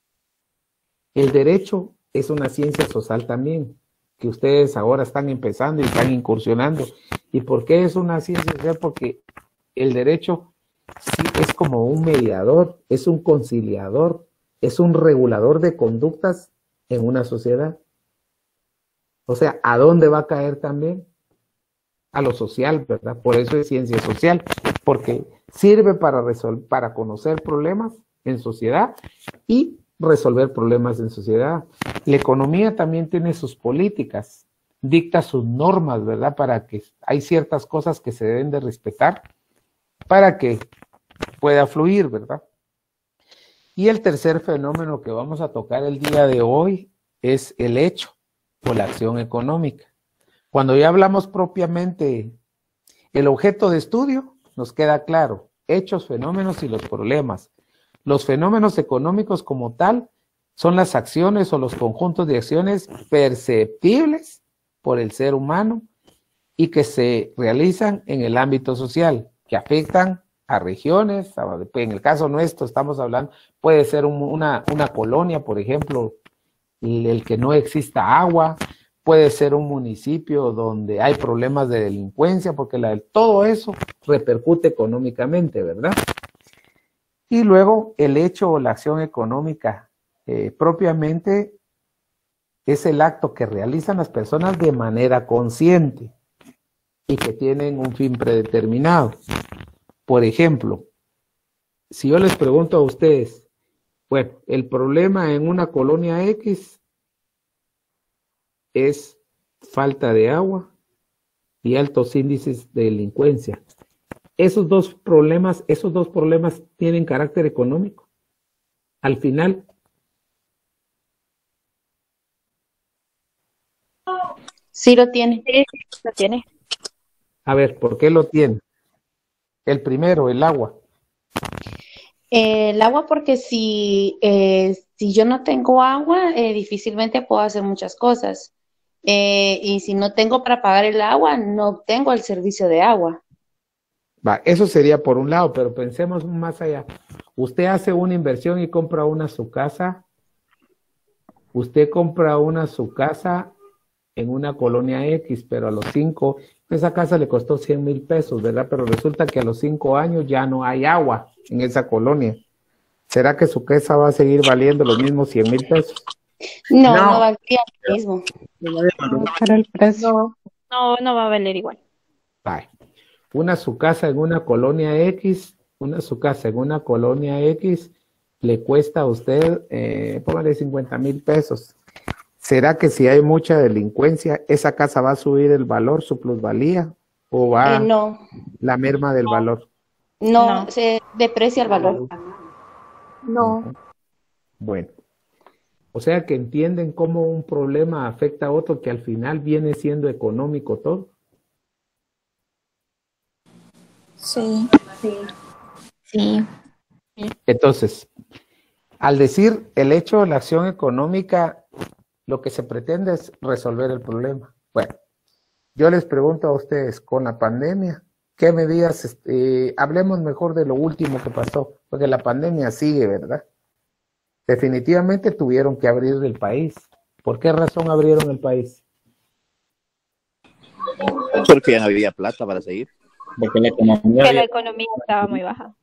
El derecho es una ciencia social también, que ustedes ahora están empezando y están incursionando, ¿Y por qué es una ciencia social? Porque el derecho sí es como un mediador, es un conciliador, es un regulador de conductas en una sociedad. O sea, ¿a dónde va a caer también? A lo social, ¿verdad? Por eso es ciencia social, porque sirve para resolver, para conocer problemas en sociedad y resolver problemas en sociedad. La economía también tiene sus políticas, dicta sus normas, ¿verdad? Para que hay ciertas cosas que se deben de respetar para que pueda fluir, ¿verdad? Y el tercer fenómeno que vamos a tocar el día de hoy es el hecho o la acción económica. Cuando ya hablamos propiamente el objeto de estudio, nos queda claro, hechos, fenómenos y los problemas. Los fenómenos económicos como tal son las acciones o los conjuntos de acciones perceptibles por el ser humano y que se realizan en el ámbito social, que afectan a regiones, en el caso nuestro estamos hablando, puede ser un, una, una colonia, por ejemplo, el, el que no exista agua, puede ser un municipio donde hay problemas de delincuencia, porque la, todo eso repercute económicamente, ¿verdad? Y luego el hecho o la acción económica eh, propiamente es el acto que realizan las personas de manera consciente y que tienen un fin predeterminado. Por ejemplo, si yo les pregunto a ustedes, bueno, el problema en una colonia X es falta de agua y altos índices de delincuencia. Esos dos problemas, esos dos problemas tienen carácter económico. Al final, sí lo tiene. Sí, lo tiene. A ver, ¿por qué lo tiene? El primero, el agua. Eh, el agua porque si, eh, si yo no tengo agua, eh, difícilmente puedo hacer muchas cosas. Eh, y si no tengo para pagar el agua, no tengo el servicio de agua. Va, eso sería por un lado, pero pensemos más allá. Usted hace una inversión y compra una su casa. Usted compra una su casa en una colonia X, pero a los cinco, esa casa le costó cien mil pesos, ¿verdad? Pero resulta que a los cinco años ya no hay agua en esa colonia. ¿Será que su casa va a seguir valiendo los mismos cien mil pesos? No, no, no valdría lo mismo. Para el precio. No, no, no va a valer igual. Vale. Una su casa en una colonia X, una su casa en una colonia X le cuesta a usted, eh, póngale cincuenta mil pesos. ¿Será que si hay mucha delincuencia, esa casa va a subir el valor, su plusvalía? ¿O va Eh, no. la merma del valor? No, No. se deprecia el valor. No. Bueno, o sea que entienden cómo un problema afecta a otro que al final viene siendo económico todo. Sí. Sí. Sí. Entonces, al decir el hecho de la acción económica, lo que se pretende es resolver el problema. Bueno, yo les pregunto a ustedes, con la pandemia, ¿qué medidas, eh, hablemos mejor de lo último que pasó, porque la pandemia sigue, ¿verdad? Definitivamente tuvieron que abrir el país. ¿Por qué razón abrieron el país? Porque ya no había plata para seguir. Porque la economía, Que la había- economía estaba muy baja.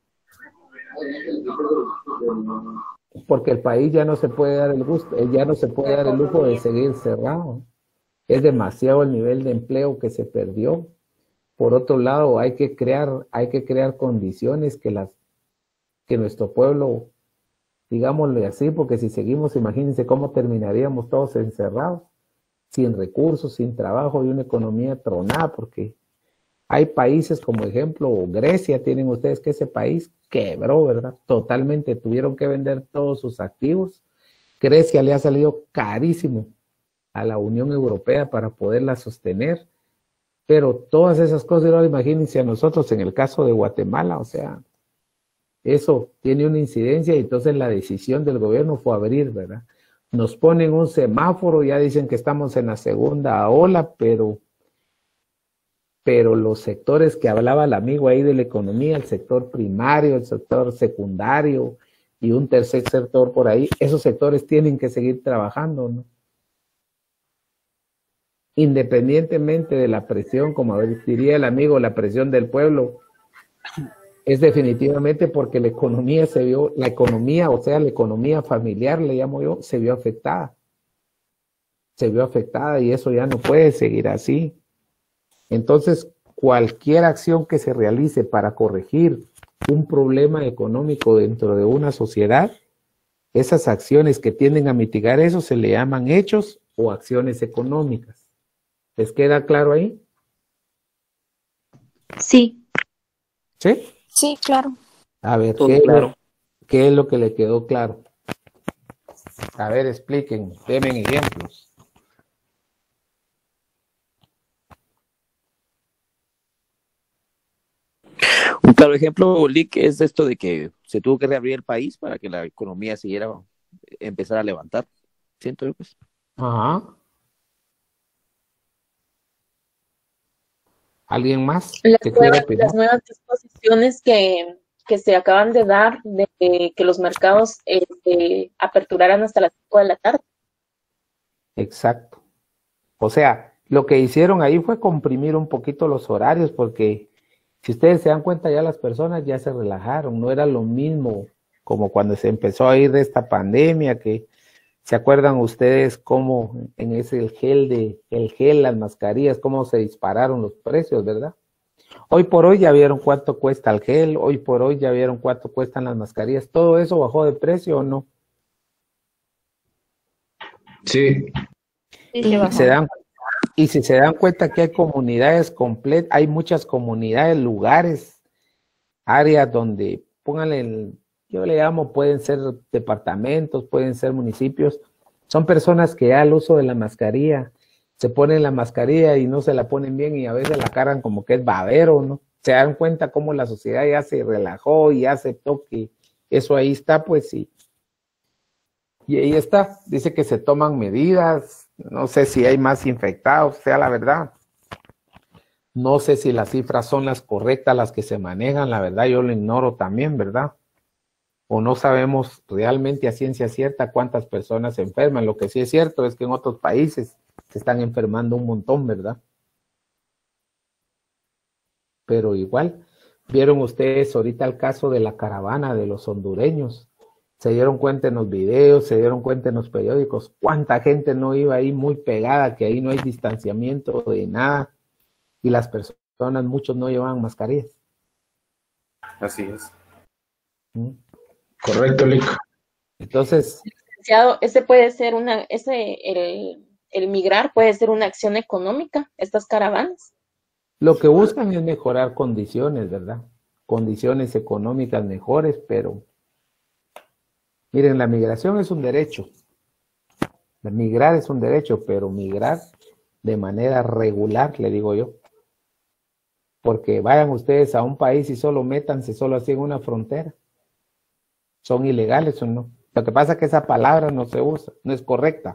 Porque el país ya no se puede dar el gusto, eh, ya no se puede dar el lujo de seguir cerrado. Es demasiado el nivel de empleo que se perdió. Por otro lado, hay que crear, hay que crear condiciones que las, que nuestro pueblo, digámosle así, porque si seguimos, imagínense cómo terminaríamos todos encerrados, sin recursos, sin trabajo y una economía tronada, porque hay países como ejemplo Grecia, tienen ustedes que ese país quebró, ¿verdad? Totalmente, tuvieron que vender todos sus activos. Grecia le ha salido carísimo a la Unión Europea para poderla sostener, pero todas esas cosas, ahora imagínense a nosotros en el caso de Guatemala, o sea, eso tiene una incidencia y entonces la decisión del gobierno fue abrir, ¿verdad? Nos ponen un semáforo, ya dicen que estamos en la segunda ola, pero pero los sectores que hablaba el amigo ahí de la economía, el sector primario, el sector secundario y un tercer sector por ahí, esos sectores tienen que seguir trabajando, ¿no? independientemente de la presión, como diría el amigo, la presión del pueblo, es definitivamente porque la economía se vio, la economía, o sea, la economía familiar, le llamo yo, se vio afectada. Se vio afectada y eso ya no puede seguir así. Entonces, cualquier acción que se realice para corregir un problema económico dentro de una sociedad, esas acciones que tienden a mitigar eso se le llaman hechos o acciones económicas. ¿Les queda claro ahí? Sí. ¿Sí? Sí, claro. A ver, Todo ¿qué, es claro. lo, ¿qué es lo que le quedó claro? A ver, expliquen, denme ejemplos. Un claro ejemplo, Lick, es esto de que se tuvo que reabrir el país para que la economía siguiera, empezar a levantar. Siento yo, pues. Ajá. ¿Alguien más Las que quiera nuevas, opinar? las nuevas disposiciones que, que se acaban de dar de, de que los mercados este, aperturaran hasta las cinco de la tarde. Exacto. O sea, lo que hicieron ahí fue comprimir un poquito los horarios porque si ustedes se dan cuenta ya las personas ya se relajaron, no era lo mismo como cuando se empezó a ir de esta pandemia, que se acuerdan ustedes cómo en ese el gel de el gel, las mascarillas, cómo se dispararon los precios, ¿verdad? Hoy por hoy ya vieron cuánto cuesta el gel, hoy por hoy ya vieron cuánto cuestan las mascarillas, ¿todo eso bajó de precio o no? Sí. Sí, se Y bajó. se dan, y si se dan cuenta que hay comunidades completas, hay muchas comunidades, lugares, áreas donde, pónganle, el, yo le llamo, pueden ser departamentos, pueden ser municipios, son personas que ya al uso de la mascarilla, se ponen la mascarilla y no se la ponen bien y a veces la cargan como que es babero, ¿no? Se dan cuenta cómo la sociedad ya se relajó y ya aceptó que eso ahí está, pues sí. Y ahí está, dice que se toman medidas, no sé si hay más infectados, sea la verdad. No sé si las cifras son las correctas, las que se manejan, la verdad yo lo ignoro también, ¿verdad? O no sabemos realmente a ciencia cierta cuántas personas se enferman. Lo que sí es cierto es que en otros países se están enfermando un montón, ¿verdad? Pero igual, vieron ustedes ahorita el caso de la caravana de los hondureños. Se dieron cuenta en los videos, se dieron cuenta en los periódicos, cuánta gente no iba ahí muy pegada, que ahí no hay distanciamiento de nada, y las personas, muchos no llevaban mascarillas. Así es. ¿Mm? Correcto, Lick. Entonces, Licenciado, ese puede ser una, ese, el, el migrar puede ser una acción económica, estas caravanas. lo que buscan es mejorar condiciones, ¿verdad? Condiciones económicas mejores, pero miren, la migración es un derecho. Migrar es un derecho, pero migrar de manera regular, le digo yo. Porque vayan ustedes a un país y solo métanse solo así en una frontera. ¿Son ilegales o no? Lo que pasa es que esa palabra no se usa, no es correcta.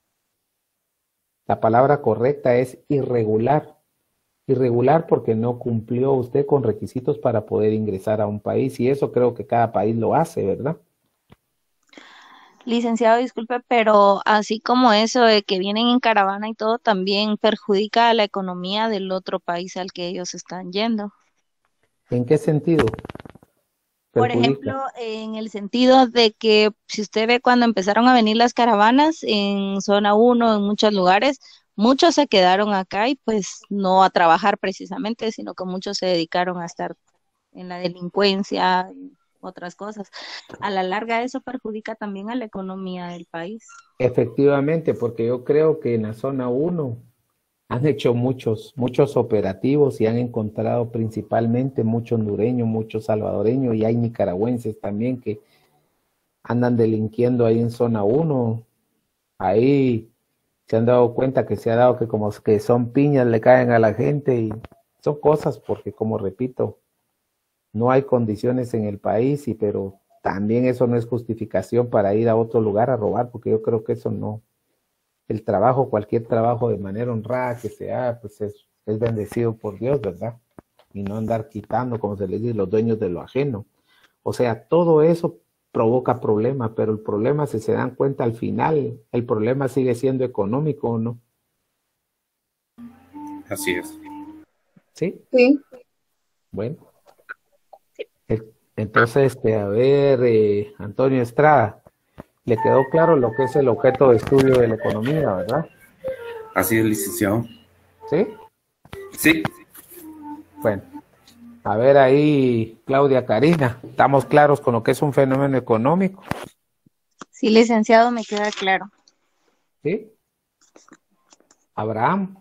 La palabra correcta es irregular. Irregular porque no cumplió usted con requisitos para poder ingresar a un país, y eso creo que cada país lo hace, ¿verdad? Licenciado, disculpe, pero así como eso de que vienen en caravana y todo, también perjudica a la economía del otro país al que ellos están yendo. ¿En qué sentido? Por Perjudica. ejemplo, en el sentido de que si usted ve cuando empezaron a venir las caravanas en zona uno, en muchos lugares, muchos se quedaron acá y pues no a trabajar precisamente, sino que muchos se dedicaron a estar en la delincuencia y otras cosas. A la larga eso perjudica también a la economía del país. Efectivamente, porque yo creo que en la zona uno han hecho muchos, muchos operativos y han encontrado principalmente muchos hondureños, muchos salvadoreños, y hay nicaragüenses también que andan delinquiendo ahí en zona uno. Ahí se han dado cuenta que se ha dado que como que son piñas, le caen a la gente, y son cosas porque, como repito, no hay condiciones en el país, y pero también eso no es justificación para ir a otro lugar a robar, porque yo creo que eso no. El trabajo, cualquier trabajo de manera honrada que se haga, pues es, es bendecido por Dios, ¿verdad? Y no andar quitando, como se les dice, los dueños de lo ajeno. O sea, todo eso provoca problemas, pero el problema, si se dan cuenta al final, el problema sigue siendo económico, ¿o no? Así es. ¿Sí? Sí. Bueno. E- Entonces, este, a ver, eh, Antonio Estrada, le quedó claro lo que es el objeto de estudio de la economía, ¿verdad? Así es, licenciado. ¿Sí? Sí. Bueno, a ver ahí, Claudia Karina, ¿estamos claros con lo que es un fenómeno económico? Sí, licenciado, me queda claro. ¿Sí? Abraham.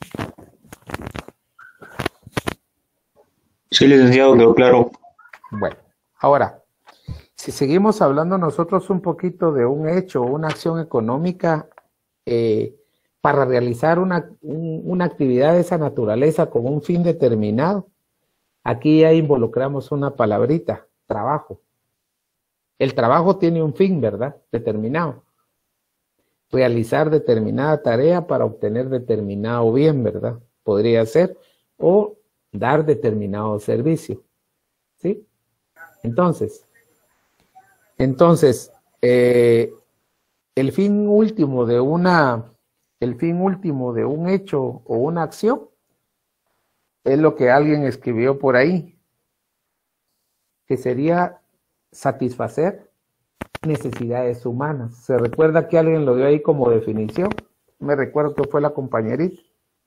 Sí, licenciado, quedó claro. Bueno, ahora, si seguimos hablando nosotros un poquito de un hecho o una acción económica eh, para realizar una, un- una actividad de esa naturaleza con un fin determinado, aquí ya involucramos una palabrita, trabajo. El trabajo tiene un fin, ¿verdad? Determinado. Realizar determinada tarea para obtener determinado bien, ¿verdad? Podría ser, o dar determinado servicio, ¿sí? Entonces, entonces, eh, el fin último de una, el fin último de un hecho o una acción es lo que alguien escribió por ahí, que sería satisfacer necesidades humanas. ¿Se recuerda que alguien lo dio ahí como definición? Me recuerdo que fue la compañerita.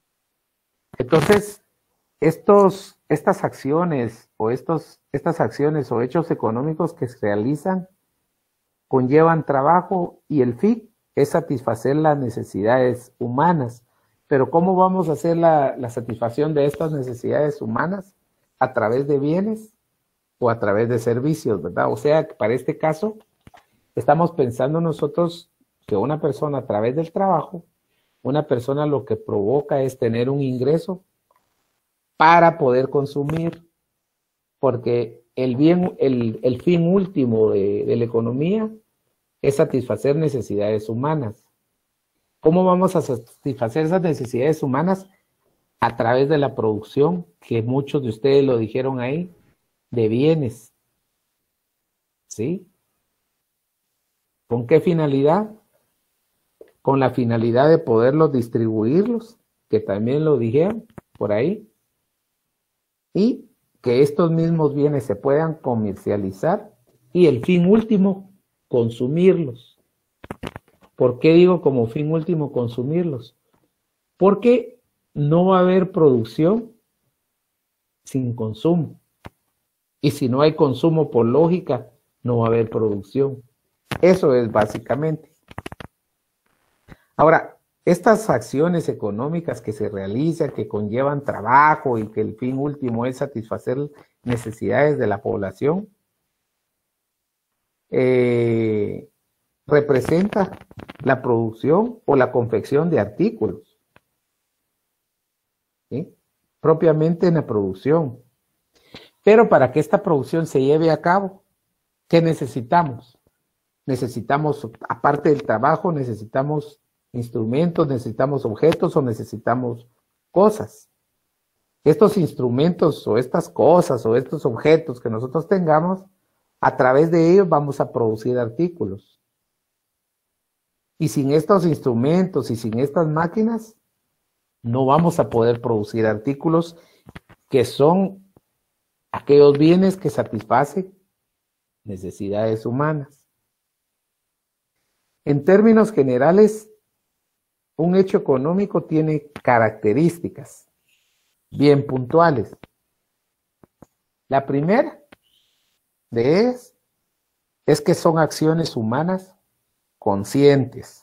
Entonces, estos, estas acciones o estos, estas acciones o hechos económicos que se realizan conllevan trabajo y el fin es satisfacer las necesidades humanas. Pero ¿cómo vamos a hacer la, la satisfacción de estas necesidades humanas? A través de bienes o a través de servicios, ¿verdad? O sea, que para este caso, estamos pensando nosotros que una persona a través del trabajo, una persona lo que provoca es tener un ingreso para poder consumir, porque el bien, el, el fin último de, de la economía es satisfacer necesidades humanas. ¿Cómo vamos a satisfacer esas necesidades humanas? A través de la producción, que muchos de ustedes lo dijeron ahí, de bienes. ¿Sí? ¿Con qué finalidad? Con la finalidad de poderlos distribuirlos, que también lo dijeron por ahí, y que estos mismos bienes se puedan comercializar y el fin último, consumirlos. ¿Por qué digo como fin último consumirlos? Porque no va a haber producción sin consumo. Y si no hay consumo por lógica, no va a haber producción. Eso es básicamente. Ahora, estas acciones económicas que se realizan, que conllevan trabajo y que el fin último es satisfacer necesidades de la población, eh, representa la producción o la confección de artículos, ¿sí? Propiamente en la producción. Pero para que esta producción se lleve a cabo, ¿qué necesitamos? Necesitamos, aparte del trabajo, necesitamos instrumentos, necesitamos objetos o necesitamos cosas. Estos instrumentos o estas cosas o estos objetos que nosotros tengamos, a través de ellos vamos a producir artículos. Y sin estos instrumentos y sin estas máquinas, no vamos a poder producir artículos que son aquellos bienes que satisfacen necesidades humanas. En términos generales, un hecho económico tiene características bien puntuales. La primera de ellas es que son acciones humanas conscientes.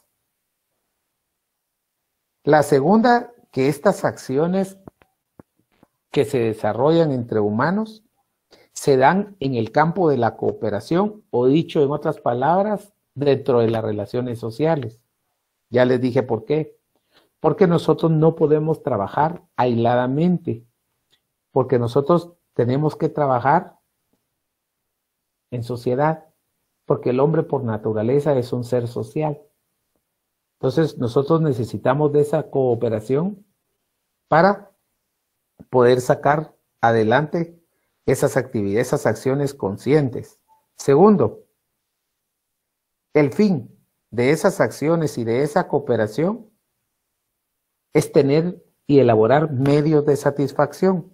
La segunda, que estas acciones que se desarrollan entre humanos se dan en el campo de la cooperación, o dicho en otras palabras, dentro de las relaciones sociales. Ya les dije por qué. Porque nosotros no podemos trabajar aisladamente, porque nosotros tenemos que trabajar en sociedad, porque el hombre por naturaleza es un ser social. Entonces nosotros necesitamos de esa cooperación para poder sacar adelante esas actividades, esas acciones conscientes. Segundo, el fin de esas acciones y de esa cooperación es tener y elaborar medios de satisfacción.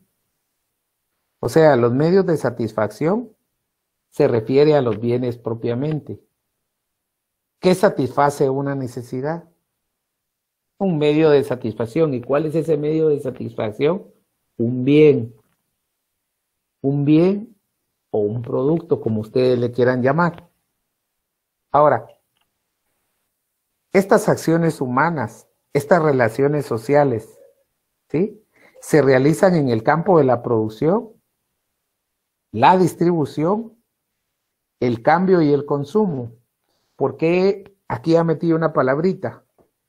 O sea, los medios de satisfacción se refiere a los bienes propiamente. ¿Qué satisface una necesidad? Un medio de satisfacción. ¿Y cuál es ese medio de satisfacción? Un bien. Un bien o un producto, como ustedes le quieran llamar. Ahora, estas acciones humanas, estas relaciones sociales, ¿sí?, se realizan en el campo de la producción, la distribución, el cambio y el consumo. ¿Por qué aquí ha metido una palabrita?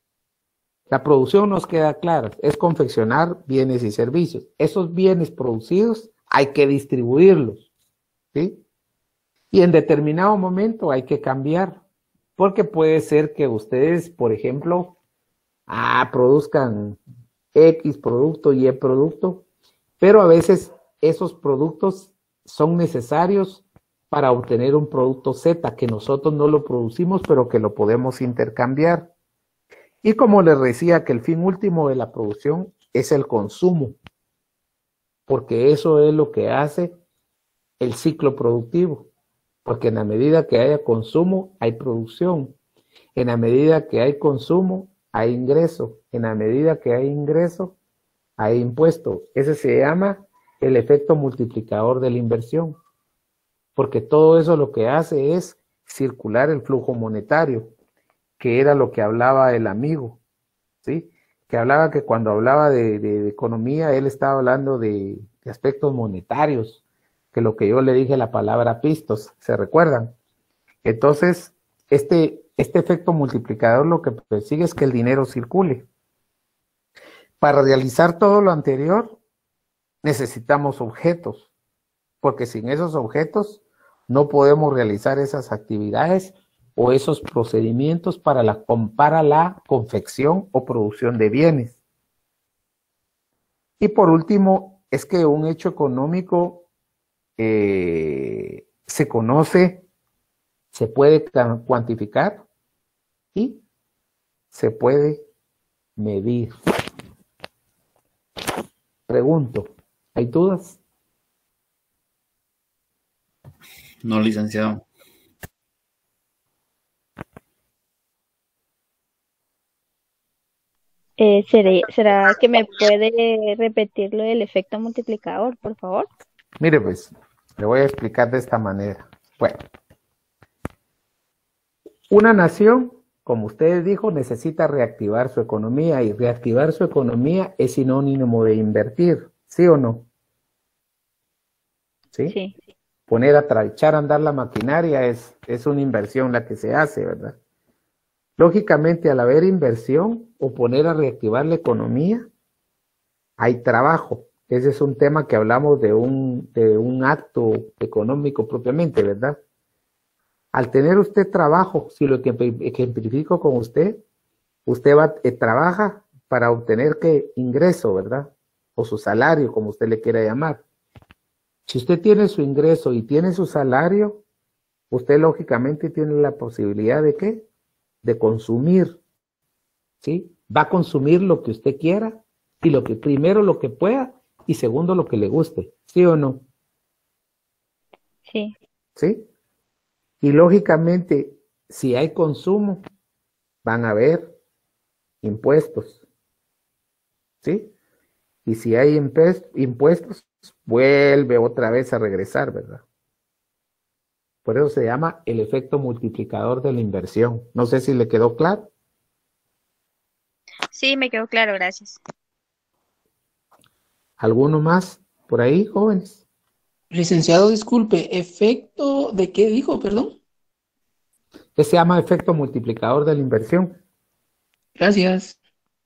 La producción nos queda clara, es confeccionar bienes y servicios. Esos bienes producidos hay que distribuirlos, ¿sí? Y en determinado momento hay que cambiar, porque puede ser que ustedes, por ejemplo, ah, produzcan X producto, Y producto, pero a veces esos productos son necesarios para obtener un producto Z, que nosotros no lo producimos, pero que lo podemos intercambiar. Y como les decía, que el fin último de la producción es el consumo, porque eso es lo que hace el ciclo productivo, porque en la medida que haya consumo, hay producción. En la medida que hay consumo, hay ingreso. En la medida que hay ingreso, hay impuesto. Ese se llama el efecto multiplicador de la inversión, porque todo eso lo que hace es circular el flujo monetario, que era lo que hablaba el amigo, ¿sí? Que hablaba que cuando hablaba de, de, de economía, él estaba hablando de, de aspectos monetarios, que lo que yo le dije, la palabra pistos, ¿se recuerdan? Entonces, este, este efecto multiplicador lo que persigue es que el dinero circule. Para realizar todo lo anterior, necesitamos objetos, porque sin esos objetos no podemos realizar esas actividades o esos procedimientos para la, para la confección o producción de bienes. Y por último, es que un hecho económico eh, se conoce, se puede cuantificar y se puede medir. Pregunto, ¿hay dudas? No, licenciado. Eh, ¿seré- ¿será que me puede repetir lo del efecto multiplicador, por favor? Mire, pues, le voy a explicar de esta manera. Bueno, una nación, como ustedes dijo, necesita reactivar su economía, y reactivar su economía es sinónimo de invertir, ¿sí o no? ¿Sí? Sí. Poner a tra- echar a andar la maquinaria es, es una inversión la que se hace, ¿verdad? Lógicamente, al haber inversión o poner a reactivar la economía, hay trabajo. Ese es un tema que hablamos de un, de un acto económico propiamente, ¿verdad? Al tener usted trabajo, si lo que ejemplifico con usted, usted va, eh, trabaja para obtener ¿qué? Ingreso, ¿verdad? O su salario, como usted le quiera llamar. Si usted tiene su ingreso y tiene su salario, usted lógicamente tiene la posibilidad de ¿qué? De consumir, ¿sí? Va a consumir lo que usted quiera y lo que primero lo que pueda y segundo lo que le guste, ¿sí o no? Sí. ¿Sí? Y lógicamente, si hay consumo, van a haber impuestos, ¿sí? Y si hay impes- impuestos, vuelve otra vez a regresar, ¿verdad? Por eso se llama el efecto multiplicador de la inversión. No sé si le quedó claro. Sí, me quedó claro, gracias. ¿Alguno más por ahí, jóvenes? Licenciado, disculpe, ¿efecto de qué dijo, perdón? Ese se llama efecto multiplicador de la inversión. Gracias.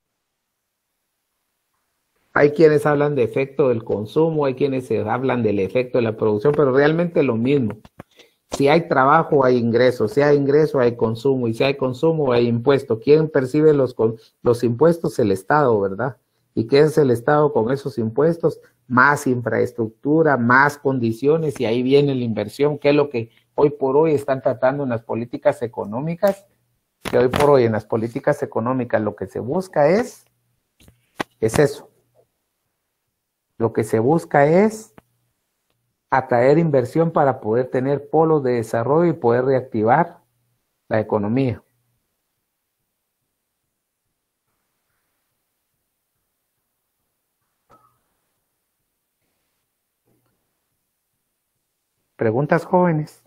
Hay quienes hablan de efecto del consumo, hay quienes se hablan del efecto de la producción, pero realmente es lo mismo. Si hay trabajo, hay ingresos. Si hay ingreso, hay consumo. Y si hay consumo, hay impuesto. ¿Quién percibe los, los impuestos? El Estado, ¿verdad? ¿Y qué es el Estado con esos impuestos? Más infraestructura, más condiciones, y ahí viene la inversión, que es lo que hoy por hoy están tratando en las políticas económicas, que hoy por hoy en las políticas económicas lo que se busca es Es eso. Lo que se busca es atraer inversión para poder tener polos de desarrollo y poder reactivar la economía. ¿Preguntas, jóvenes?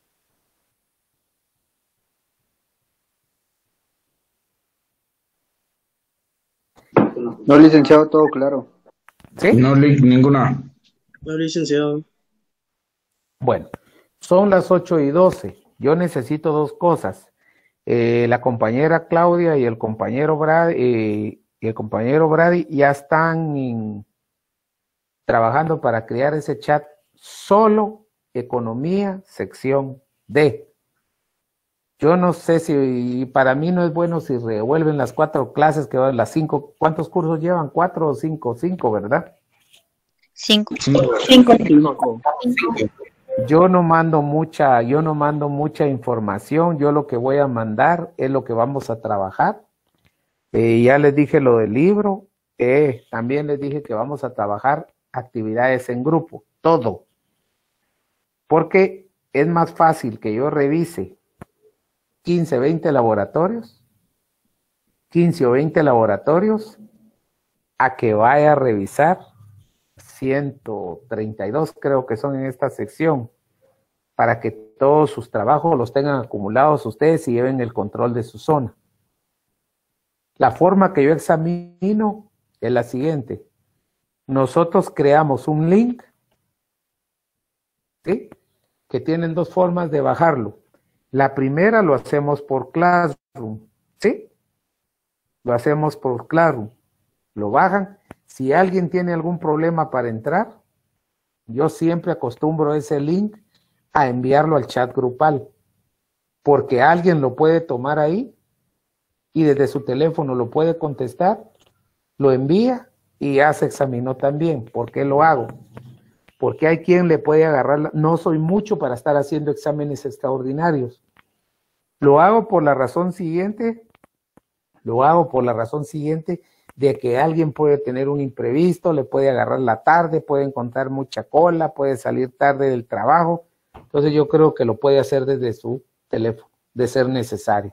No, licenciado, todo claro. ¿Sí? No, li- ninguna. No, licenciado. Bueno, son las ocho y doce. Yo necesito dos cosas. Eh, la compañera Claudia y el compañero Brad, eh, y el compañero Brady ya están en- trabajando para crear ese chat solo economía sección D. Yo no sé si para mí no es bueno si revuelven las cuatro clases que van las cinco. ¿Cuántos cursos llevan? ¿Cuatro o cinco? Cinco, ¿verdad? Cinco. Cinco. Yo no mando mucha, yo no mando mucha información. Yo lo que voy a mandar es lo que vamos a trabajar. Eh, ya les dije lo del libro. Eh, también les dije que vamos a trabajar actividades en grupo. Todo. Porque es más fácil que yo revise quince, veinte laboratorios, quince o veinte laboratorios, a que vaya a revisar ciento treinta y dos, creo que son en esta sección, para que todos sus trabajos los tengan acumulados ustedes y lleven el control de su zona. La forma que yo examino es la siguiente. Nosotros creamos un link, ¿sí?, que tienen dos formas de bajarlo. La primera lo hacemos por Classroom, ¿sí? Lo hacemos por Classroom. Lo bajan. Si alguien tiene algún problema para entrar, yo siempre acostumbro ese link a enviarlo al chat grupal, porque alguien lo puede tomar ahí y desde su teléfono lo puede contestar, lo envía y ya se examinó también. ¿Por qué lo hago? Porque hay quien le puede agarrar, la... no soy mucho para estar haciendo exámenes extraordinarios. Lo hago por la razón siguiente, lo hago por la razón siguiente de que alguien puede tener un imprevisto, le puede agarrar la tarde, puede encontrar mucha cola, puede salir tarde del trabajo. Entonces yo creo que lo puede hacer desde su teléfono, de ser necesario.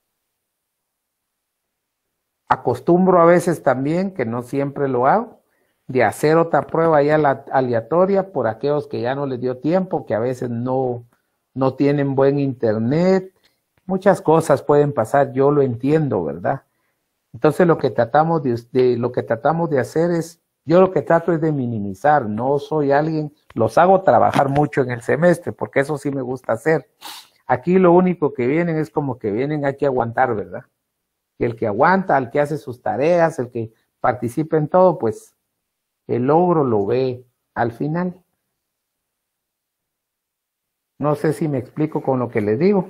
Acostumbro a veces también, que no siempre lo hago, de hacer otra prueba ya aleatoria por aquellos que ya no les dio tiempo, que a veces no, no tienen buen internet. Muchas cosas pueden pasar, yo lo entiendo, ¿verdad? Entonces lo que tratamos de, de, lo que tratamos de hacer es, yo lo que trato es de minimizar, no soy alguien, los hago trabajar mucho en el semestre, porque eso sí me gusta hacer. Aquí lo único que vienen es como que vienen aquí a aguantar, ¿verdad? Y el que aguanta, el que hace sus tareas, el que participa en todo, pues el logro lo ve al final. No sé si me explico con lo que les digo.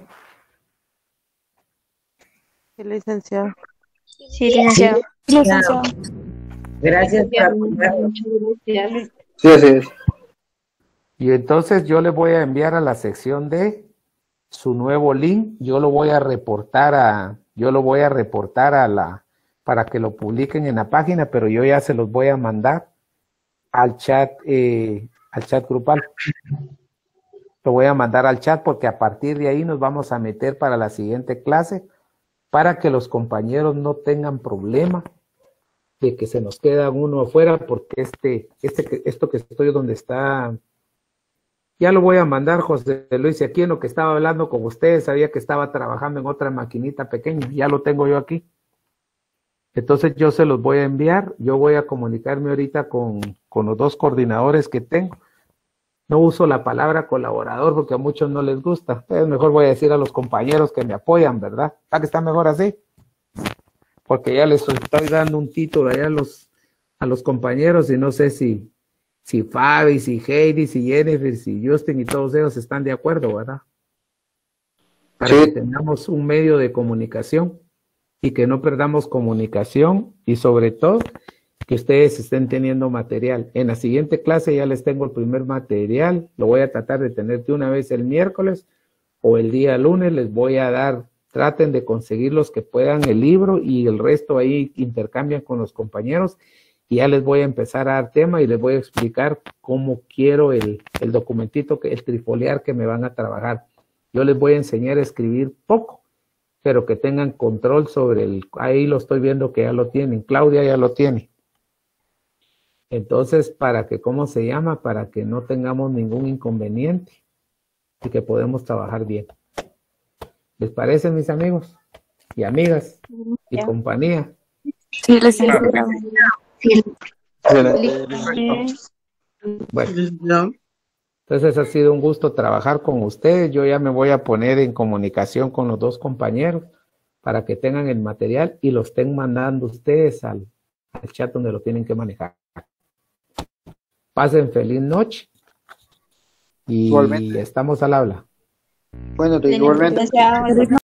Sí, licenciado. Sí, licenciado. Sí, licenciado. Gracias por apoyarnos. Sí, así es. Y entonces yo le voy a enviar a la sección de su nuevo link, yo lo voy a reportar a, yo lo voy a reportar a la, para que lo publiquen en la página, pero yo ya se los voy a mandar al chat, eh, al chat grupal. Lo voy a mandar al chat porque a partir de ahí nos vamos a meter para la siguiente clase, para que los compañeros no tengan problema de que se nos queda uno afuera, porque este, este, esto que estoy donde está, ya lo voy a mandar, José Luis, y aquí en lo que estaba hablando con ustedes, sabía que estaba trabajando en otra maquinita pequeña, ya lo tengo yo aquí. Entonces yo se los voy a enviar, yo voy a comunicarme ahorita con, con los dos coordinadores que tengo. No uso la palabra colaborador porque a muchos no les gusta. Entonces mejor voy a decir a los compañeros que me apoyan, ¿verdad? ¿Está que está mejor así? Porque ya les estoy dando un título allá a los, a los compañeros y no sé si, si Fabi, si Heidi, si Jennifer, si Justin y todos ellos están de acuerdo, ¿verdad? Para sí. que tengamos un medio de comunicación y que no perdamos comunicación y sobre todo que ustedes estén teniendo material. En la siguiente clase ya les tengo el primer material, lo voy a tratar de tener de una vez el miércoles o el día lunes, les voy a dar, traten de conseguir los que puedan el libro y el resto ahí intercambian con los compañeros y ya les voy a empezar a dar tema y les voy a explicar cómo quiero el, el documentito, que el trifoliar que me van a trabajar. Yo les voy a enseñar a escribir poco, pero que tengan control sobre el, ahí lo estoy viendo que ya lo tienen, Claudia ya lo tiene. Entonces, para que, ¿cómo se llama? Para que no tengamos ningún inconveniente y que podamos trabajar bien. ¿Les parece, mis amigos y amigas y Ya. compañía? Sí, licenciado. Sí. Bueno, entonces ha sido un gusto trabajar con ustedes. Yo ya me voy a poner en comunicación con los dos compañeros para que tengan el material y lo estén mandando ustedes al, al chat donde lo tienen que manejar. Pasen feliz noche y Igualmente. estamos al habla. Bueno, igualmente.